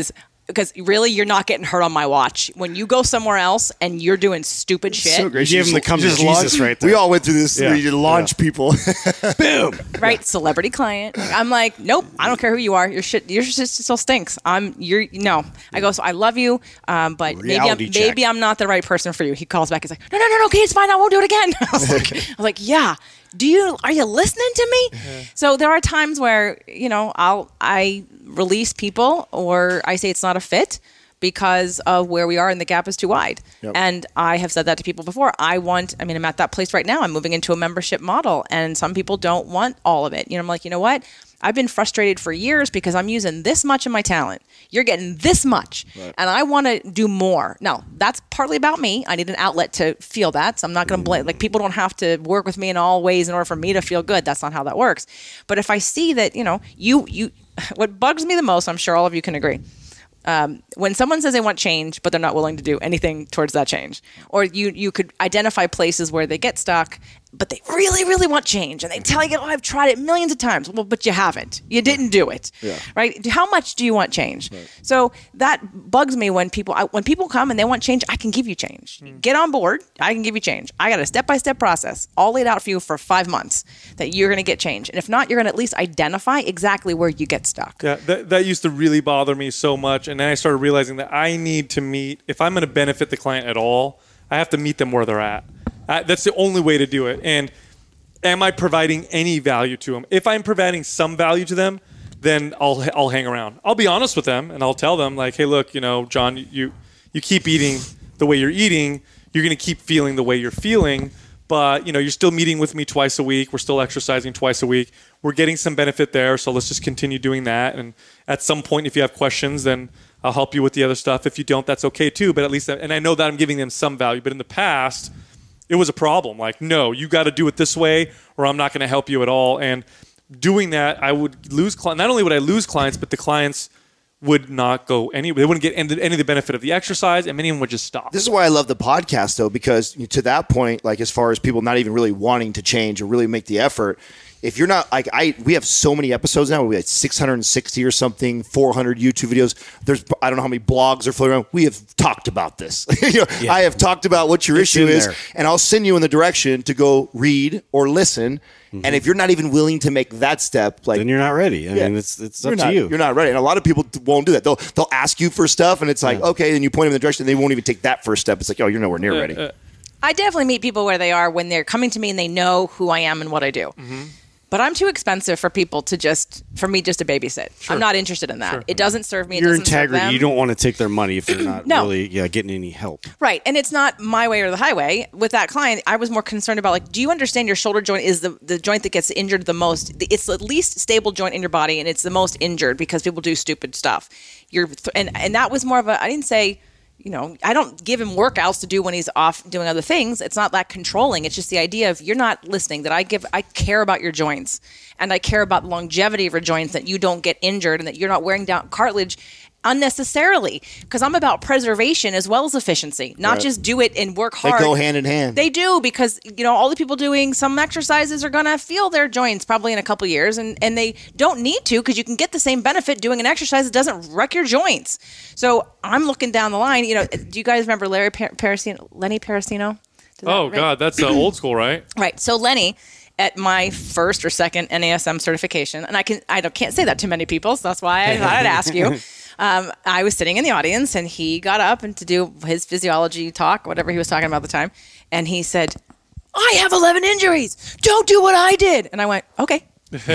because really, you're not getting hurt on my watch. When you go somewhere else and you're doing stupid shit, So great. You gave him the come to Just Jesus launch- right there. We all went through this. Yeah. Where you launch Yeah. people. Boom. right? Celebrity client. Like, I'm like, nope. I don't care who you are. Your shit, your shit still stinks. I'm, you're, no. I go, so I love you, um, but maybe, I'm, Reality check. maybe I'm not the right person for you. He calls back. He's like, no, no, no, no. Okay, it's fine. I won't do it again. I was like, I was like, yeah. Do you? Are you listening to me? Uh-huh. So there are times where you know I'll I release people or I say it's not a fit because of where we are and the gap is too wide. Yep. And I have said that to people before. I want, I mean, I'm at that place right now. I'm moving into a membership model and some people don't want all of it. You know, I'm like, you know what? I've been frustrated for years because I'm using this much of my talent. You're getting this much Right. and I want to do more. Now, that's partly about me. I need an outlet to feel that. So I'm not going to blame, like people don't have to work with me in all ways in order for me to feel good. That's not how that works. But if I see that, you know, you, you, what bugs me the most, I'm sure all of you can agree. Um, when someone says they want change, but they're not willing to do anything towards that change, or you you could identify places where they get stuck, but they really, really want change, and they tell you, "Oh, I've tried it millions of times." Well, but you haven't. You didn't do it, Yeah. right? How much do you want change? So that bugs me when people I, when people come and they want change. I can give you change. Get on board. I can give you change. I got a step by step process all laid out for you for five months that you're going to get change, and if not, you're going to at least identify exactly where you get stuck. Yeah, that, that used to really bother me so much. And then I started realizing that I need to meet, if I'm going to benefit the client at all, I have to meet them where they're at. Uh, that's the only way to do it. And am I providing any value to them? If I'm providing some value to them, then I'll I'll hang around. I'll be honest with them and I'll tell them like, hey, look, you know, John, you you keep eating the way you're eating, you're going to keep feeling the way you're feeling. But, you know, you're still meeting with me twice a week. We're still exercising twice a week. We're getting some benefit there. So let's just continue doing that. And at some point, if you have questions, then I'll help you with the other stuff. If you don't, that's okay too. But at least, and I know that I'm giving them some value. But in the past, it was a problem. Like, no, you got to do it this way or I'm not going to help you at all. And doing that, I would lose clients. Not only would I lose clients, but the clients would not go any, they wouldn't get any, any of the benefit of the exercise, and many of them would just stop. This is why I love the podcast, though, because to that point, like as far as people not even really wanting to change or really make the effort, if you're not like I, we have so many episodes now. We had six hundred sixty or something, four hundred YouTube videos. There's I don't know how many blogs are floating around. We have talked about this. you know, Yeah. I have talked about what your It's issue in is, there. and I'll send you in the direction to go read or listen. Mm-hmm. And if you're not even willing to make that step, like Then you're not ready. I Yeah. mean, it's it's you're up not, to you. You're not ready, and a lot of people won't do that. They'll they'll ask you for stuff, and it's like okay, then you point them in the direction, and they won't even take that first step. It's like oh, you're nowhere near ready. uh, I definitely meet people where they are when they're coming to me and they know who I am and what I do. Mm-hmm. But I'm too expensive for people to just, for me just to babysit. I'm not interested in that. Sure. It doesn't serve me. It Your doesn't serve integrity. them. You don't want to take their money if they're not No. really yeah getting any help. Right. And it's not my way or the highway. With that client, I was more concerned about like, do you understand your shoulder joint is the, the joint that gets injured the most? It's the least stable joint in your body and it's the most injured because people do stupid stuff. You're th- and, and that was more of a, I didn't say, you know, I don't give him workouts to do when he's off doing other things. It's not that controlling. It's just the idea of you're not listening, that I give, I care about your joints and I care about the longevity of your joints, that you don't get injured and that you're not wearing down cartilage unnecessarily, because I'm about preservation as well as efficiency, not Right. just do it and work They hard. go hand in hand. They do, because, you know, all the people doing some exercises are going to feel their joints probably in a couple years, and, and they don't need to, because you can get the same benefit doing an exercise that doesn't wreck your joints. So I'm looking down the line. You know, do you guys remember Larry Par- Parasino, Lenny Parasino? Does that Oh, ring- God, that's uh, old school, right? Right. So Lenny, at my first or second N A S M certification, and I can I don't, can't say that to many people, so that's why I thought I'd ask you. Um, I was sitting in the audience, and he got up and to do his physiology talk, whatever he was talking about at the time, and he said, "I have eleven injuries. Don't do what I did." And I went, "Okay,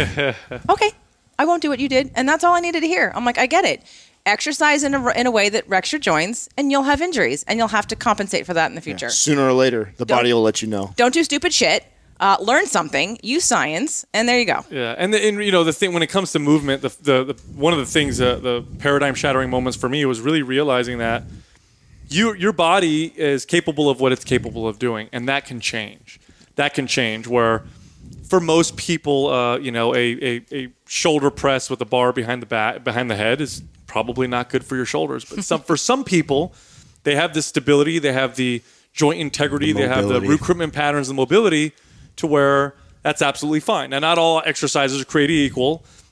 okay, I won't do what you did," and that's all I needed to hear. I'm like, I get it. Exercise in a, in a way that wrecks your joints, and you'll have injuries, and you'll have to compensate for that in the future. Sooner or later, the Don't- body will let you know. Don't do stupid shit. Uh, learn something, use science, and there you go. Yeah, and, the, and you know the thing when it comes to movement, the, the, the one of the things, uh, the paradigm shattering moments for me was really realizing that you your body is capable of what it's capable of doing, and that can change. That can change. Where for most people, uh, you know, a, a, a shoulder press with a bar behind the back behind the head is probably not good for your shoulders. But some for some people, they have the stability, they have the joint integrity, The they have the mobility. recruitment patterns and mobility to where that's absolutely fine. Now, not all exercises are created equal.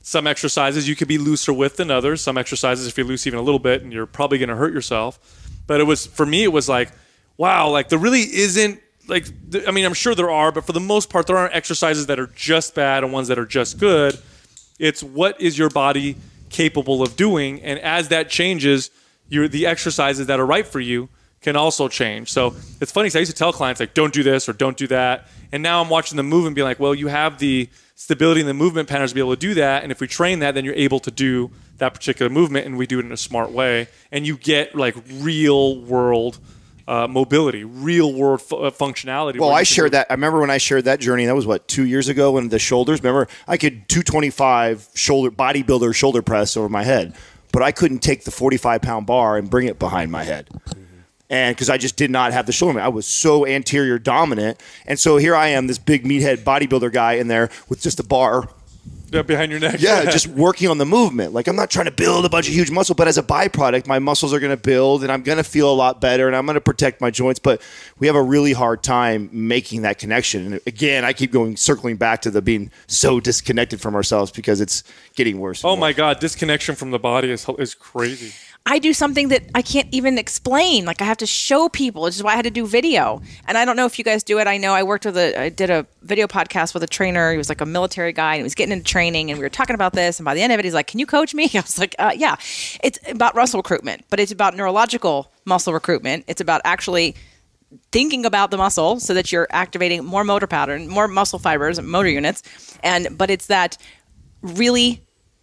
some exercises you could be looser with than others. Some exercises, if you're loose even a little bit, and you're probably going to hurt yourself. But it was, for me, it was like, wow, like there really isn't, like, th- I mean, I'm sure there are, but for the most part, there aren't exercises that are just bad and ones that are just good. It's what is your body capable of doing, and as that changes, your the exercises that are right for you can also change. So it's funny because I used to tell clients, like, don't do this or don't do that. And now I'm watching them move and be like, well, you have the stability and the movement patterns to be able to do that. And if we train that, then you're able to do that particular movement, and we do it in a smart way. And you get like real world uh, mobility, real world fu- uh, functionality. Well, I shared that. I remember when I shared that journey. That was what, two years ago. When the shoulders. Remember, I could two twenty-five shoulder bodybuilder shoulder press over my head, but I couldn't take the forty-five pound bar and bring it behind my head. And because I just did not have the shoulder, I was so anterior dominant. And so here I am, this big meathead bodybuilder guy in there with just a bar. Yeah, behind your neck. Yeah, just working on the movement. Like, I'm not trying to build a bunch of huge muscle, but as a byproduct, my muscles are going to build, and I'm going to feel a lot better, and I'm going to protect my joints. But we have a really hard time making that connection. And again, I keep going, circling back to the being so disconnected from ourselves because it's getting worse. Oh worse. my God, disconnection from the body is is crazy. I do something that I can't even explain. Like, I have to show people, which is why I had to do video. And I don't know if you guys do it. I know I worked with a, I did a video podcast with a trainer. He was like a military guy, and he was getting into training, and we were talking about this. And by the end of it, he's like, can you coach me? I was like, uh, yeah. It's about muscle recruitment, but it's about neurological muscle recruitment. It's about actually thinking about the muscle so that you're activating more motor pattern, more muscle fibers, motor units. And, but it's that really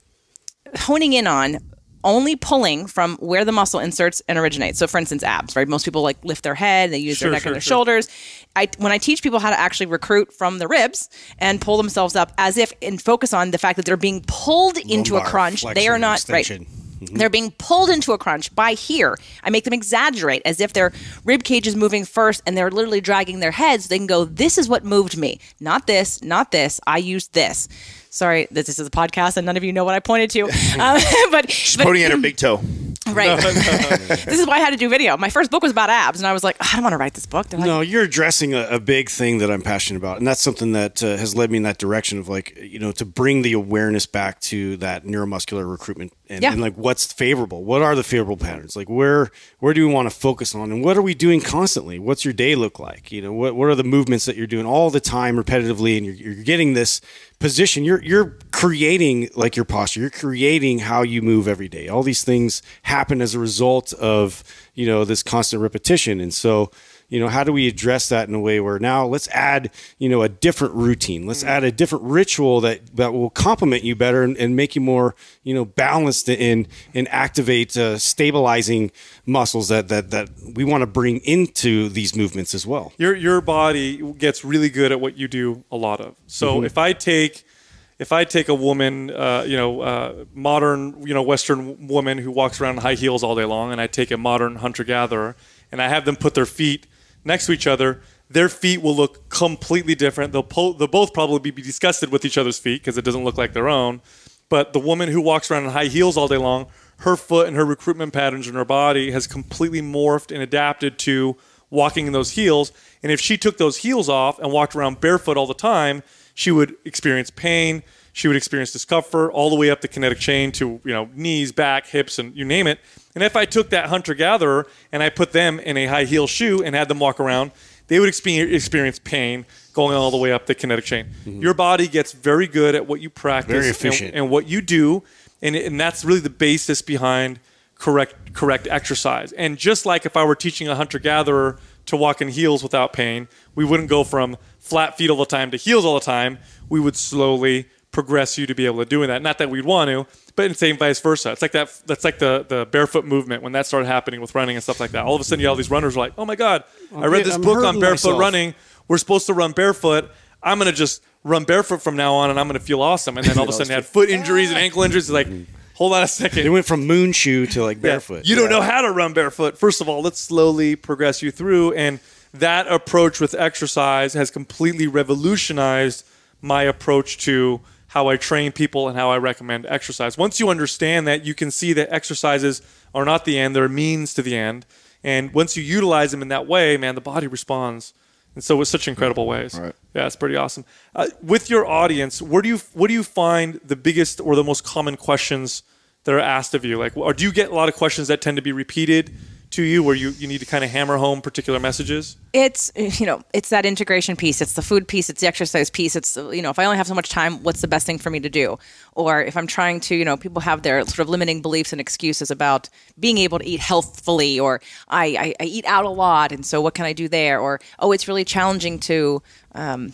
honing in on only pulling from where the muscle inserts and originates. So for instance, abs, right? Most people like lift their head, they use Sure, their neck sure, and their sure. shoulders. I, when I teach people how to actually recruit from the ribs and pull themselves up as if and focus on the fact that they're being pulled into a Lumbar crunch. flexion, They are not, extension. right. Mm-hmm. They're being pulled into a crunch by here. I make them exaggerate as if their rib cage is moving first, and they're literally dragging their heads. They can go, this is what moved me. Not this, not this. I used this. Sorry, this is a podcast and none of you know what I pointed to. Um, but She's but- pointing at her big toe. Right. This is why I had to do video. My first book was about abs, and I was like, I don't want to write this book. They're like, No, you're addressing a, a big thing that I'm passionate about, and that's something that uh, has led me in that direction of like, you know, to bring the awareness back to that neuromuscular recruitment and, Yeah. and like what's favorable. What are the favorable patterns? Like where where do we want to focus on, and what are we doing constantly? What's your day look like? You know, what what are the movements that you're doing all the time repetitively, and you're, you're getting this position. You're you're creating like your posture. You're creating how you move every day. All these things happen as a result of, you know, this constant repetition. And so, you know, how do we address that in a way where now let's add, you know, a different routine. Let's add a different ritual that, that will complement you better and, and make you more, you know, balanced and and activate uh, stabilizing muscles that that that we want to bring into these movements as well. Your your body gets really good at what you do a lot of. So if I take if I take a woman, uh, you know, uh, modern, you know, Western woman who walks around in high heels all day long, and I take a modern hunter-gatherer, and I have them put their feet next to each other, their feet will look completely different. They'll, po- they'll both probably be disgusted with each other's feet because it doesn't look like their own. But the woman who walks around in high heels all day long, her foot and her recruitment patterns in her body has completely morphed and adapted to walking in those heels. And if she took those heels off and walked around barefoot all the time, she would experience pain. She would experience discomfort all the way up the kinetic chain to, you know, knees, back, hips, and you name it. And if I took that hunter-gatherer and I put them in a high-heel shoe and had them walk around, they would expe- experience pain going all the way up the kinetic chain. Mm-hmm. Your body gets very good at what you practice Very efficient. And, and what you do, and, and that's really the basis behind correct correct exercise. And just like if I were teaching a hunter-gatherer to walk in heels without pain, we wouldn't go from flat feet all the time to heels all the time. We would slowly progress you to be able to do that. Not that we'd want to, but the same vice versa. It's like that. That's like the, the barefoot movement when that started happening with running and stuff like that. All of a sudden, you have all these runners are like, oh my God, I read this I'm book on hurting barefoot myself. running. We're supposed to run barefoot. I'm going to just run barefoot from now on, and I'm going to feel awesome. And then all of a sudden, they had foot injuries and ankle injuries. It's like, hold on a second. They went from moon shoe to like Yeah. barefoot. You don't know how to run barefoot. First of all, let's slowly progress you through. And that approach with exercise has completely revolutionized my approach to how I train people and how I recommend exercise. Once you understand that, you can see that exercises are not the end, they're a means to the end. And once you utilize them in that way, man, the body responds And so with such incredible ways. Right. Yeah, it's pretty awesome. Uh, with your audience, where do you what do you find the biggest or the most common questions that are asked of you? Like, or do you get a lot of questions that tend to be repeated to you where you, you need to kind of hammer home particular messages? It's, you know, it's that integration piece. It's the food piece. It's the exercise piece. It's, you know, if I only have so much time, what's the best thing for me to do? Or if I'm trying to, you know, people have their sort of limiting beliefs and excuses about being able to eat healthfully, or I, I, I eat out a lot, and so what can I do there? Or, oh, it's really challenging to, um,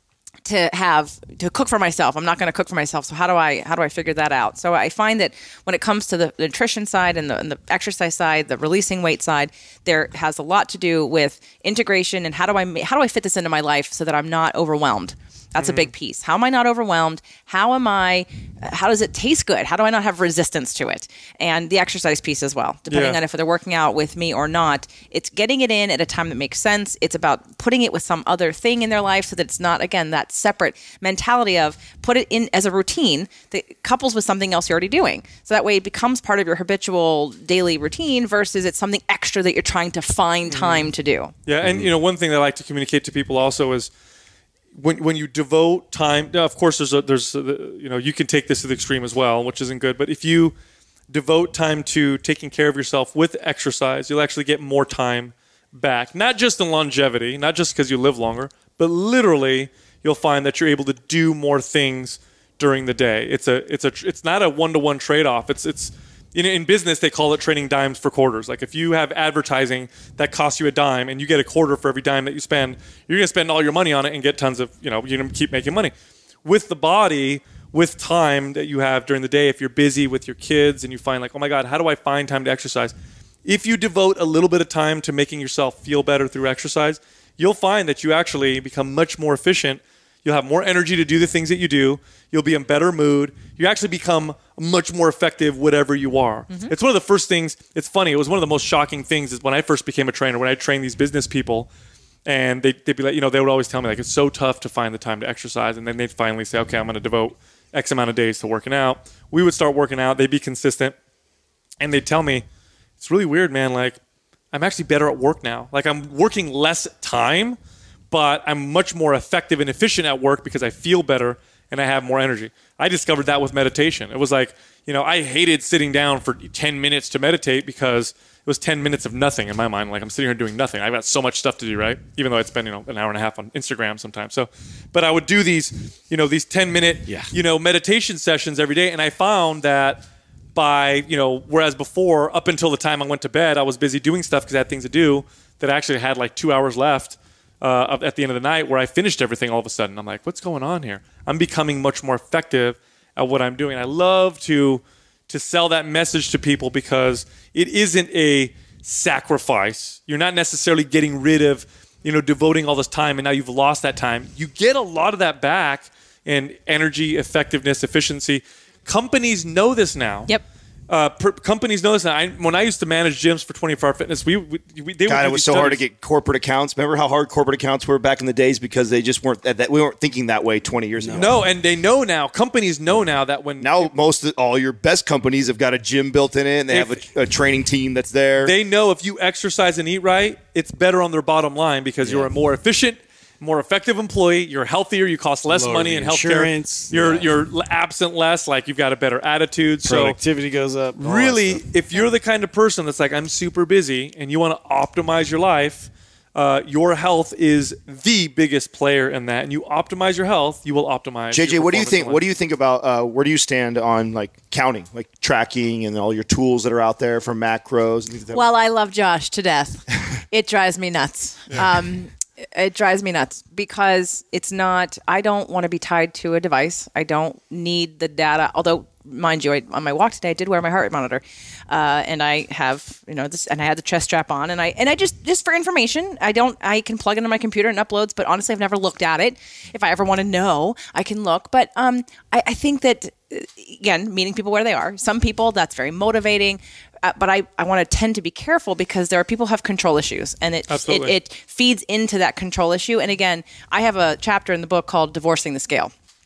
to have to cook for myself. I'm not going to cook for myself. So how do I how do I figure that out? So I find that when it comes to the nutrition side and the, and the exercise side, the releasing weight side, there has a lot to do with integration and how do I ma- how do I fit this into my life so that I'm not overwhelmed. That's mm-hmm. a big piece. How am I not overwhelmed? How am I, how does it taste good? How do I not have resistance to it? And the exercise piece as well, depending yeah. on if they're working out with me or not. It's getting it in at a time that makes sense. It's about putting it with some other thing in their life so that it's not, again, that separate mentality of put it in as a routine that couples with something else you're already doing. So that way it becomes part of your habitual daily routine versus it's something extra that you're trying to find time mm. to do. Yeah, and you know, one thing that I like to communicate to people also is When when you devote time, now of course there's a, there's a, you know you can take this to the extreme as well, which isn't good. But if you devote time to taking care of yourself with exercise, you'll actually get more time back. Not just in longevity, not just because you live longer, but literally you'll find that you're able to do more things during the day. It's a it's a it's not a one to one trade off. It's it's In, in business, they call it trading dimes for quarters. Like if you have advertising that costs you a dime and you get a quarter for every dime that you spend, you're going to spend all your money on it and get tons of, you know, you're going to keep making money. With the body, with time that you have during the day, if you're busy with your kids and you find like, oh my God, how do I find time to exercise? If you devote a little bit of time to making yourself feel better through exercise, you'll find that you actually become much more efficient. You'll have more energy to do the things that you do. You'll be in better mood. You actually become much more effective whatever you are. Mm-hmm. It's one of the first things. It's funny. It was one of the most shocking things is when I first became a trainer, when I trained these business people, and they, they'd be like, you know, they would always tell me like, it's so tough to find the time to exercise. And then they'd finally say, okay, I'm going to devote X amount of days to working out. We would start working out. They'd be consistent. And they'd tell me, it's really weird, man. Like, I'm actually better at work now. Like, I'm working less time, but I'm much more effective and efficient at work because I feel better and I have more energy. I discovered that with meditation. It was like, you know, I hated sitting down for ten minutes to meditate because it was ten minutes of nothing in my mind. Like I'm sitting here doing nothing. I've got so much stuff to do, right? Even though I spend, you know, an hour and a half on Instagram sometimes. So, but I would do these, you know, these ten minute, yeah. you know, meditation sessions every day. And I found that by, you know, whereas before, up until the time I went to bed, I was busy doing stuff because I had things to do, that I actually had like two hours left Uh, at the end of the night where I finished everything all of a sudden. I'm like, what's going on here? I'm becoming much more effective at what I'm doing. I love to to sell that message to people because it isn't a sacrifice. You're not necessarily getting rid of, you know, devoting all this time and now you've lost that time. You get a lot of that back in energy, effectiveness, efficiency. Companies know this now. Yep. Uh, per, companies know this now. I, when I used to manage gyms for twenty-four hour fitness, we, we, we they God, would it was so hard to get corporate accounts. Remember how hard corporate accounts were back in the days because they just weren't that we weren't thinking that way twenty years ago. No, and they know now. Companies know now that when now most of, all your best companies have got a gym built in it, and they if, have a, a training team that's there. They know if you exercise and eat right, it's better on their bottom line because yeah. you're a more efficient, more effective employee. You're healthier. You cost less Lower money in healthcare. You're yeah. you're absent less. Like you've got a better attitude. Productivity so goes up. Really, if you're the kind of person that's like I'm super busy and you want to optimize your life, uh, your health is the biggest player in that. And you optimize your health, you will optimize. J J, what do you think? What do you think about uh, where do you stand on like counting, like tracking, and all your tools that are out there for macros? And things like that? Well, I love Josh to death. It drives me nuts. Yeah. Um, It drives me nuts because it's not, I don't want to be tied to a device. I don't need the data. Although, mind you, I, on my walk today, I did wear my heart rate monitor. Uh, and I have, you know, this, and I had the chest strap on and I, and I just, just for information, I don't, I can plug it into my computer and uploads, but honestly, I've never looked at it. If I ever want to know, I can look. But um, I, I think that, again, meeting people where they are. Some people, that's very motivating. Uh, but I, I want to tend to be careful because there are people who have control issues and it, it it feeds into that control issue. And again, I have a chapter in the book called Divorcing the Scale.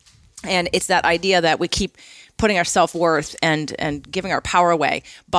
And it's that idea that we keep putting our self-worth and, and giving our power away by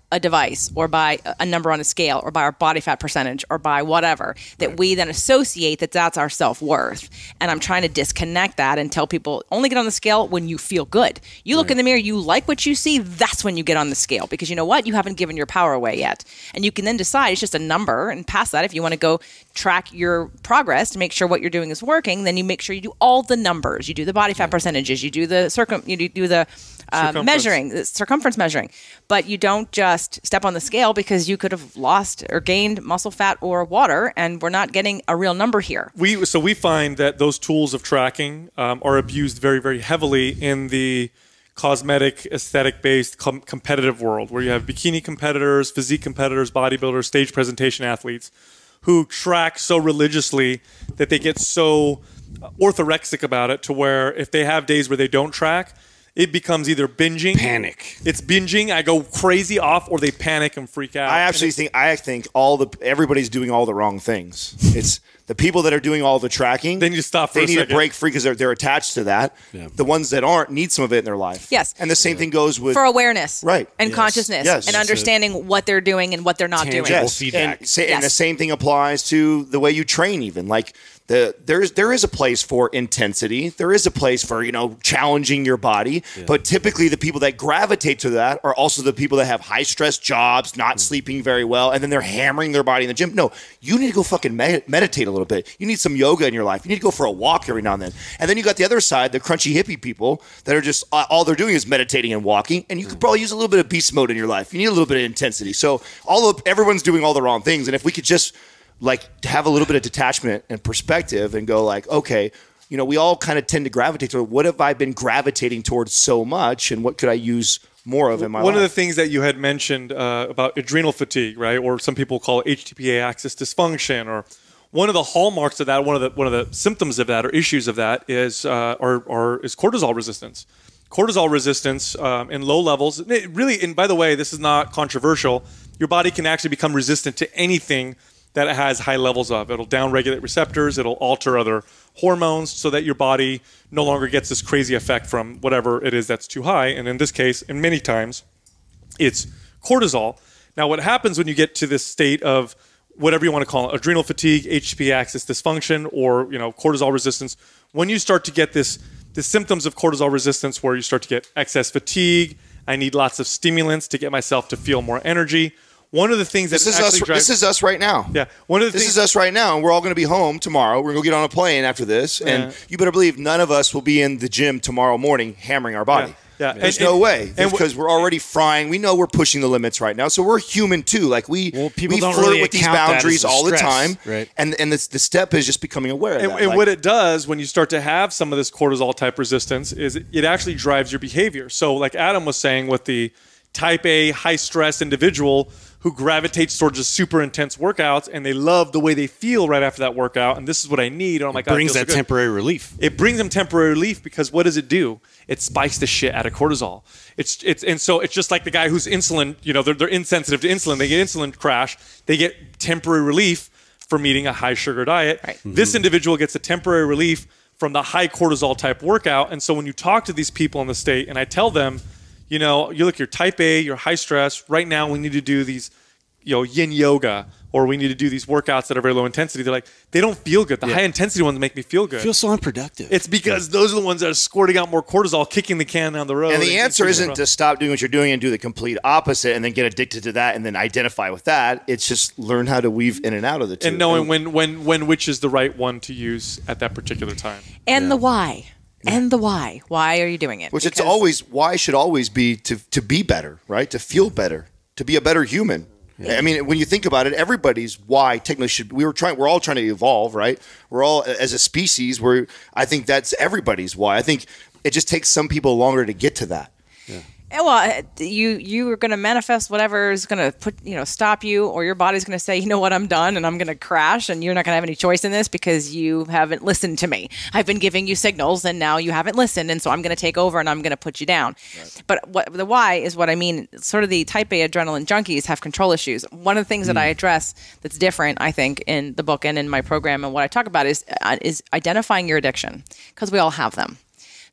a device or by a number on a scale or by our body fat percentage or by whatever that right. we then associate that that's our self-worth. And I'm trying to disconnect that and tell people only get on the scale when you feel good. You look right. in the mirror, you like what you see, that's when you get on the scale, because you know what? You haven't given your power away yet. And you can then decide it's just a number and past that. If you want to go track your progress to make sure what you're doing is working, then you make sure you do all the numbers. You do the body fat yeah. percentages, you do the circum, you do the uh, measuring, the circumference measuring, but you don't just step on the scale because you could have lost or gained muscle fat or water, and we're not getting a real number here. We so we find that those tools of tracking um, are abused very, very heavily in the cosmetic, aesthetic-based com- competitive world, where you have bikini competitors, physique competitors, bodybuilders, stage presentation athletes, who track so religiously that they get so orthorexic about it to where if they have days where they don't track, it becomes either binging, panic. It's binging. I go crazy off, or they panic and freak out. I absolutely think I think all the everybody's doing all the wrong things. It's the people that are doing all the tracking. Then you stop. For they a need second. a break free because they're they're attached to that. Yeah. The ones that aren't need some of it in their life. Yes, and the same yeah. thing goes with for awareness, right, and yes. consciousness, yes. and That's understanding it. what they're doing and what they're not Tangible doing. yes. feedback. And, sa- Yes. and the same thing applies to the way you train. Even like the there's there is a place for intensity. There is a place for you know challenging your body. Yeah. But typically, the people that gravitate to that are also the people that have high stress jobs, not mm. sleeping very well, and then they're hammering their body in the gym. No, you need to go fucking med- meditate a little bit. You need some yoga in your life. You need to go for a walk every now and then. And then you got the other side, the crunchy hippie people that are just uh, all they're doing is meditating and walking. And you could probably use a little bit of beast mode in your life. You need a little bit of intensity. So all of everyone's doing all the wrong things. And if we could just like have a little bit of detachment and perspective and go like, okay, you know, we all kind of tend to gravitate toward what have I been gravitating towards so much, and what could I use more of in my One life? of the things that you had mentioned uh, about adrenal fatigue, right, or some people call it H T P A axis dysfunction, or one of the hallmarks of that, one of the one of the symptoms of that, or issues of that, is uh, or, or is cortisol resistance. Cortisol resistance um, in low levels. It really, and by the way, this is not controversial. Your body can actually become resistant to anything that it has high levels of. It'll downregulate receptors. It'll alter other hormones so that your body no longer gets this crazy effect from whatever it is that's too high. And in this case, and many times, it's cortisol. Now, what happens when you get to this state of whatever you want to call it, adrenal fatigue, H T P axis dysfunction, or you know, cortisol resistance, when you start to get this, the symptoms of cortisol resistance where you start to get excess fatigue, I need lots of stimulants to get myself to feel more energy. One of the things that this is actually us. drives, This is us right now. Yeah, one of the this things, is us right now, and we're all going to be home tomorrow. We're going to go get on a plane after this, Yeah. and you better believe none of us will be in the gym tomorrow morning hammering our body. Yeah. Yeah. There's And- no and- way and because we're already frying. We know we're pushing the limits right now, so we're human too. Like we, Well, people we don't flirt really with these account that as boundaries a all the stress, time, right? And and the, the step is just becoming aware of And, that. and Like, what it does when you start to have some of this cortisol type resistance is it actually drives your behavior. So like Adam was saying with the type A high stress individual who gravitates towards just super intense workouts and they love the way they feel right after that workout. And this is what I need. Oh my God, brings it feels so that good. temporary relief. It brings them temporary relief because what does it do? It spikes the shit out of cortisol. It's it's and so it's just like the guy who's insulin, you know, they're, they're insensitive to insulin. They get insulin crash. They get temporary relief from eating a high sugar diet. Right. Mm-hmm. This individual gets a temporary relief from the high cortisol type workout. And so when you talk to these people in the state and I tell them, you know, you look, you're type A, you're high stress. Right now we need to do these, you know, yin yoga, or we need to do these workouts that are very low intensity. They're like, they don't feel good. The Yeah. high intensity ones make me feel good. I feel so unproductive. It's because those are the ones that are squirting out more cortisol, kicking the can down the road. and the answer isn't to to stop doing what you're doing and do the complete opposite and then get addicted to that and then identify with that. It's just learn how to weave in and out of the two. and knowing when, when, when which is the right one to use at that particular time. And the why. And the why. Why are you doing it? Which it's Because- always, why should always be to, to be better, right? To feel better, to be a better human. Yeah. I mean, when you think about it, everybody's why technically should, we were trying, we're all trying to evolve, right? We're all, as a species, we're, I think that's everybody's why. I think it just takes some people longer to get to that. Yeah, well, you you are going to manifest whatever is going to put you know stop you, or your body's going to say, you know what, I'm done and I'm going to crash, and you're not going to have any choice in this because you haven't listened to me. I've been giving you signals, and now you haven't listened, and so I'm going to take over and I'm going to put you down. Right. But what the why is what I mean. Sort of the type A adrenaline junkies have control issues. One of the things mm. that I address that's different, I think, in the book and in my program, and what I talk about is uh, is identifying your addiction, because we all have them.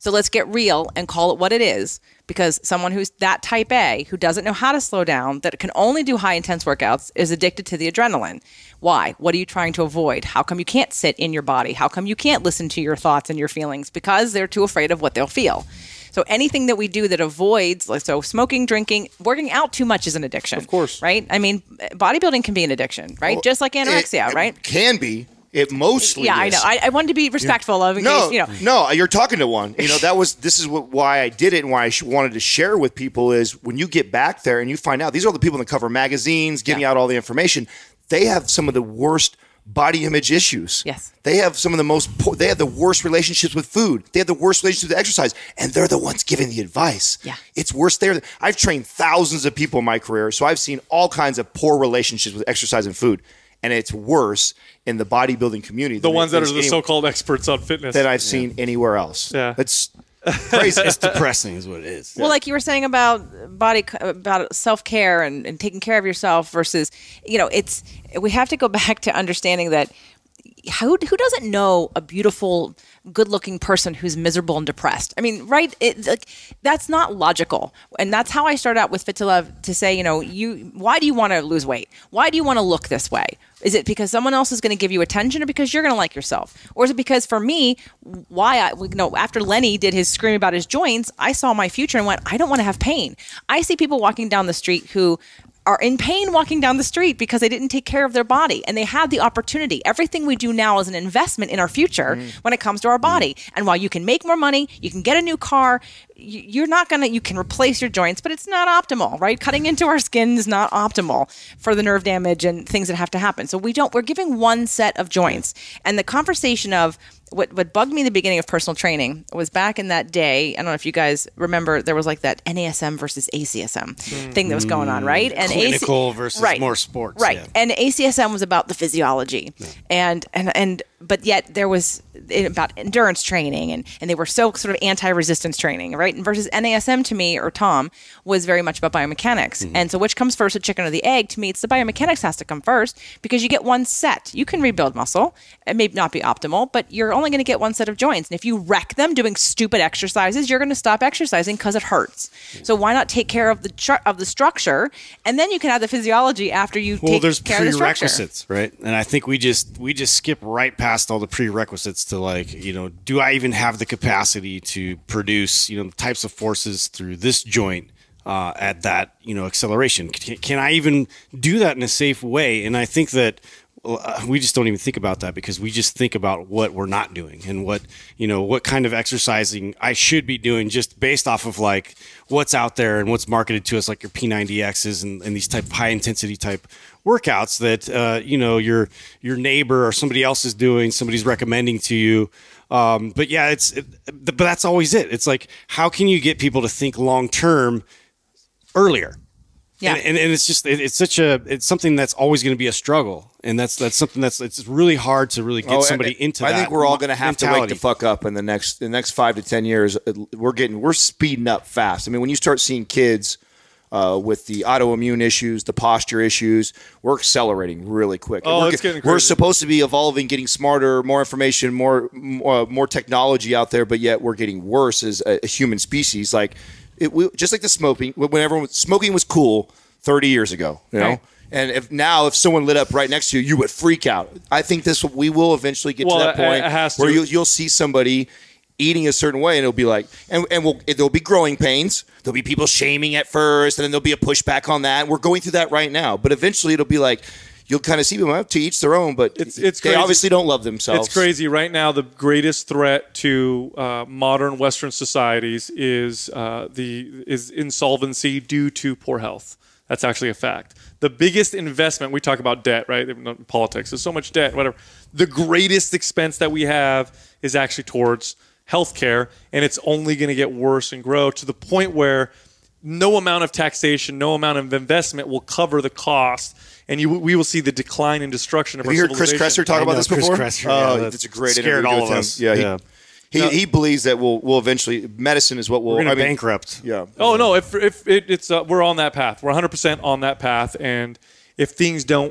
So let's get real and call it what it is, because someone who's that type A, who doesn't know how to slow down, that can only do high intense workouts, is addicted to the adrenaline. Why? What are you trying to avoid? How come you can't sit in your body? How come you can't listen to your thoughts and your feelings? Because they're too afraid of what they'll feel. So anything that we do that avoids, like so smoking, drinking, working out too much is an addiction. Of course. Right? I mean, bodybuilding can be an addiction, right? Well, Just like anorexia, it, right? It can be. It mostly Yeah, is. I know. I, I wanted to be respectful of, in No, case, you know. no, you're talking to one. You know, that was, this is what, why I did it and why I sh- wanted to share with people is when you get back there and you find out, these are all the people that cover magazines, giving Yeah. out all the information. They have some of the worst body image issues. Yes. They have some of the most, po- they have the worst relationships with food. They have the worst relationships with exercise. And they're the ones giving the advice. Yeah. It's worse there. I've trained thousands of people in my career, so I've seen all kinds of poor relationships with exercise and food. And it's worse in the bodybuilding community. The than ones it that are is the any- so-called experts on fitness. that I've seen anywhere else. Yeah. It's crazy. It's depressing, is what it is. Well, like you were saying about body, about self-care and, and taking care of yourself versus, you know, it's, we have to go back to understanding that who, who doesn't know a beautiful, good-looking person who's miserable and depressed? I mean, right? It, like, that's not logical. And that's how I start out with Fit to Love, to say, you know, you, why do you want to lose weight? Why do you want to look this way? Is it because someone else is going to give you attention, or because you're going to like yourself? Or is it because, for me, why I, you know, after Lenny did his scream about his joints, I saw my future and went, I don't want to have pain. I see people walking down the street who are in pain walking down the street because they didn't take care of their body, and they had the opportunity. Everything we do now is an investment in our future mm. when it comes to our body. Mm. And while you can make more money, you can get a new car, you're not going to, you can replace your joints, but it's not optimal, right? Cutting into our skin is not optimal for the nerve damage and things that have to happen. So we don't, we're giving one set of joints. And the conversation of, What what bugged me in the beginning of personal training was back in that day. I don't know if you guys remember, there was like that N A S M versus A C S M mm. thing that was going on, right? And clinical A C- versus right, more sports, right? Yeah. And A C S M was about the physiology, yeah. and and and but yet there was about endurance training, and and they were so sort of anti-resistance training, right? And versus N A S M to me, or Tom, was very much about biomechanics. Mm-hmm. And so, which comes first, the chicken or the egg? To me, it's the biomechanics has to come first, because you get one set. You can rebuild muscle. It may not be optimal, but you're only going to get one set of joints. And if you wreck them doing stupid exercises, you're going to stop exercising because it hurts. So why not take care of the tr- of the structure, and then you can have the physiology after you well, take there's care of the structure. prerequisites, right? And I think we just we just skip right past all the prerequisites to, like, you know, do I even have the capacity to produce, you know, the types of forces through this joint uh, at that, you know, acceleration? Can, can I even do that in a safe way? And I think that Uh, we just don't even think about that, because we just think about what we're not doing and what, you know, what kind of exercising I should be doing, just based off of like what's out there and what's marketed to us, like your P ninety X's and, and these type of high intensity type workouts that, uh, you know, your, your neighbor or somebody else is doing, somebody's recommending to you. Um, but yeah, it's, it, but that's always it. It's like, how can you get people to think long-term earlier? Yeah. And, and, and it's just, it, it's such a, it's something that's always going to be a struggle. And that's, that's something that's, it's really hard to really get oh, somebody and, into I that. think we're all going to have mentality. to wake the fuck up in the next, the next five to ten years. We're getting, we're speeding up fast. I mean, when you start seeing kids uh, with the autoimmune issues, the posture issues, we're accelerating really quick. Oh, we're, it's getting crazy. We're supposed to be evolving, getting smarter, more information, more, more, more technology out there, but yet we're getting worse as a, a human species. Like it, we, just like the smoking, when everyone, smoking was cool thirty years ago, you know? Right. And if now, if someone lit up right next to you, you would freak out. I think this we will eventually get well, to that point it has where to. you'll, you'll see somebody eating a certain way, and it'll be like, and, and we'll, there'll be growing pains. There'll be people shaming at first, and then there'll be a pushback on that. We're going through that right now. But eventually it'll be like, you'll kind of see them to each their own, but it's, it's they crazy. obviously don't love themselves. It's crazy. Right now, the greatest threat to uh, modern Western societies is uh, the is insolvency due to poor health. That's actually a fact. The biggest investment, we talk about debt, right? In politics, there's so much debt, whatever. The greatest expense that we have is actually towards healthcare, and it's only going to get worse and grow to the point where no amount of taxation, no amount of investment will cover the cost, and you, we will see the decline and destruction of Have our you heard Chris civilization. Kresser talk I about know this Chris before? Kresser, oh, yeah, it's a great scared interview all with of him. us. Yeah, he, Yeah. He, No. he believes that we'll we'll eventually medicine is what we'll We're going I to mean, bankrupt. Yeah. Oh no! If if it, it's uh, we're on that path, we're one hundred percent on that path, and if things don't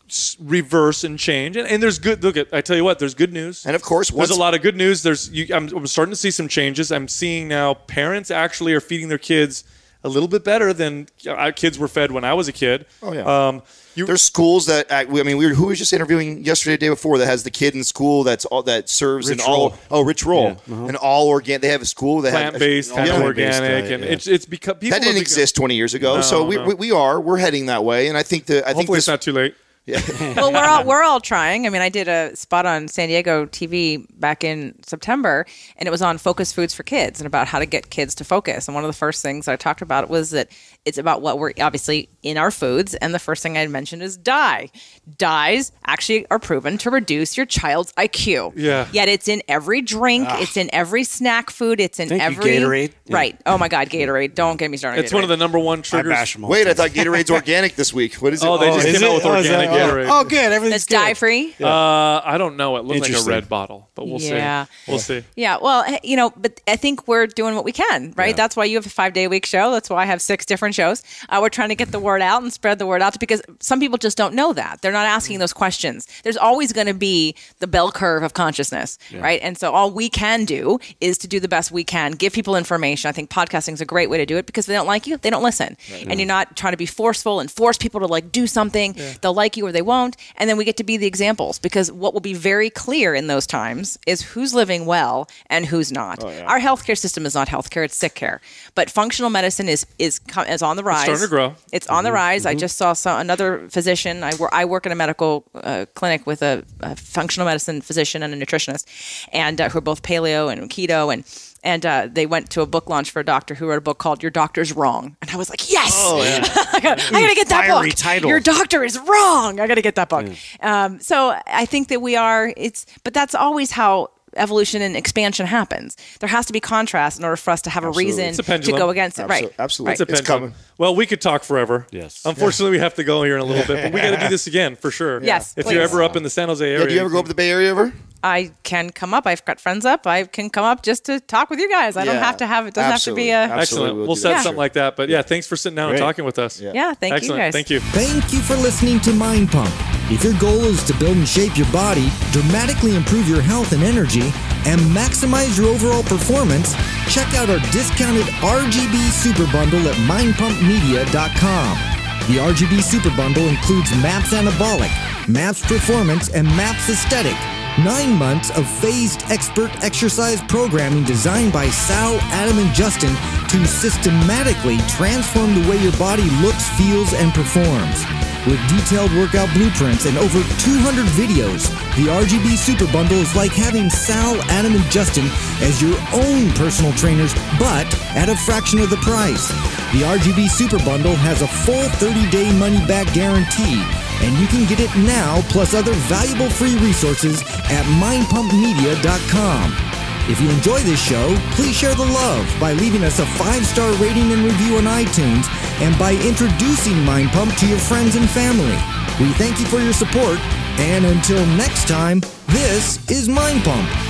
s- reverse and change. And, and there's good. Look at I tell you what. There's good news. And of course, once, there's a lot of good news. There's you, I'm, I'm starting to see some changes. I'm seeing now parents actually are feeding their kids a little bit better than our kids were fed when I was a kid. Oh yeah. Um, you, There's schools that act, I mean, we were, who was just interviewing yesterday, the day before, that has the kid in school that's all that serves Rich an all Roll. oh Rich Roll, Yeah, uh-huh. an all organic. They have a school that plant based, has kind of yeah. plant-based organic, diet, and yeah. it's it's become people that didn't have become- exist twenty years ago. No, so we, no. we we are we're heading that way, and I think that I think Hopefully, this, it's not too late. Well, we're all we're all trying. I mean, I did a spot on San Diego T V back in September, and it was on focus foods for kids and about how to get kids to focus. And one of the first things I talked about was that it's about what we're obviously in our foods. And the first thing I mentioned is dye. Dyes actually are proven to reduce your child's I Q. Yeah. Yet it's in every drink. It's in every snack food. It's in Thank you, every Gatorade. Yeah. Right. Oh my God, Gatorade! Don't get me started. on It's one of the Gatorade. number one I triggers. bash them all. wait, I thought Gatorade's organic this week. What is it? Oh, they just is came out it? with Oh, is organic that- oh, Gatorade. Oh, good. Everything's That's dye good. free. Uh, I don't know. It looked like a Interesting. red bottle, but we'll Yeah. see. We'll see. Yeah, well, eh, you know, but I think we're doing what we can, right? Yeah. That's why you have a five day a week show. That's why I have six different shows. Uh, we're trying to get the word out and spread the word out because some people just don't know that. They're not asking those questions. There's always going to be the bell curve of consciousness, right? And so all we can do is to do the best we can, give people information. I think podcasting is a great way to do it because if they don't like you, they don't listen. And you're not trying to be forceful and force people to like do something. They'll like you or they won't. And then we get to be the examples because what will be very clear in those times is who's living well and who's not. Our healthcare system is not healthcare; it's sick care. But functional medicine is is co- is on the rise. starting to grow. It's on the rise. I just saw some, another physician. I, wor- I work in a medical uh, clinic with a, a functional medicine physician and a nutritionist, and uh, who are both paleo and keto and. And uh, they went to a book launch for a doctor who wrote a book called Your Doctor's Wrong. And I was like, yes, Oh, yeah. I got to get that Fiery book. title. Your doctor is wrong. I got to get that book. Um, so I think that we are, it's, but that's always how evolution and expansion happens. There has to be contrast in order for us to have a reason It's a to pendulum. go against it. Absol- Right. absolutely. It's a It's pendulum. coming. Well, we could talk forever. Yes. Unfortunately, we have to go here in a little bit, but we got to do this again for sure. Yes, If please. you're ever up in the San Jose area, Yeah, do you ever go up to the Bay Area ever? I can come up. I've got friends up. I can come up just to talk with you guys. I don't Yeah, have to have, it doesn't absolutely. have to be a, Absolutely. Excellent. we'll We'll do set that. something like that. But yeah, thanks for sitting down and Great. talking with us. Yeah. yeah, thank Excellent. you guys. Thank you. Thank you for listening to Mind Pump. If your goal is to build and shape your body, dramatically improve your health and energy, and maximize your overall performance, check out our discounted R G B Super Bundle at mind pump media dot com. The R G B Super Bundle includes MAPS Anabolic, MAPS Performance, and MAPS Aesthetic. Nine months of phased expert exercise programming designed by Sal, Adam, and Justin to systematically transform the way your body looks, feels, and performs. With detailed workout blueprints and over two hundred videos, the R G B Super Bundle is like having Sal, Adam, and Justin as your own personal trainers, but at a fraction of the price. The R G B Super Bundle has a full thirty-day money-back guarantee, and you can get it now plus other valuable free resources at mind pump media dot com. If you enjoy this show, please share the love by leaving us a five-star rating and review on iTunes and by introducing Mind Pump to your friends and family. We thank you for your support, and until next time, this is Mind Pump.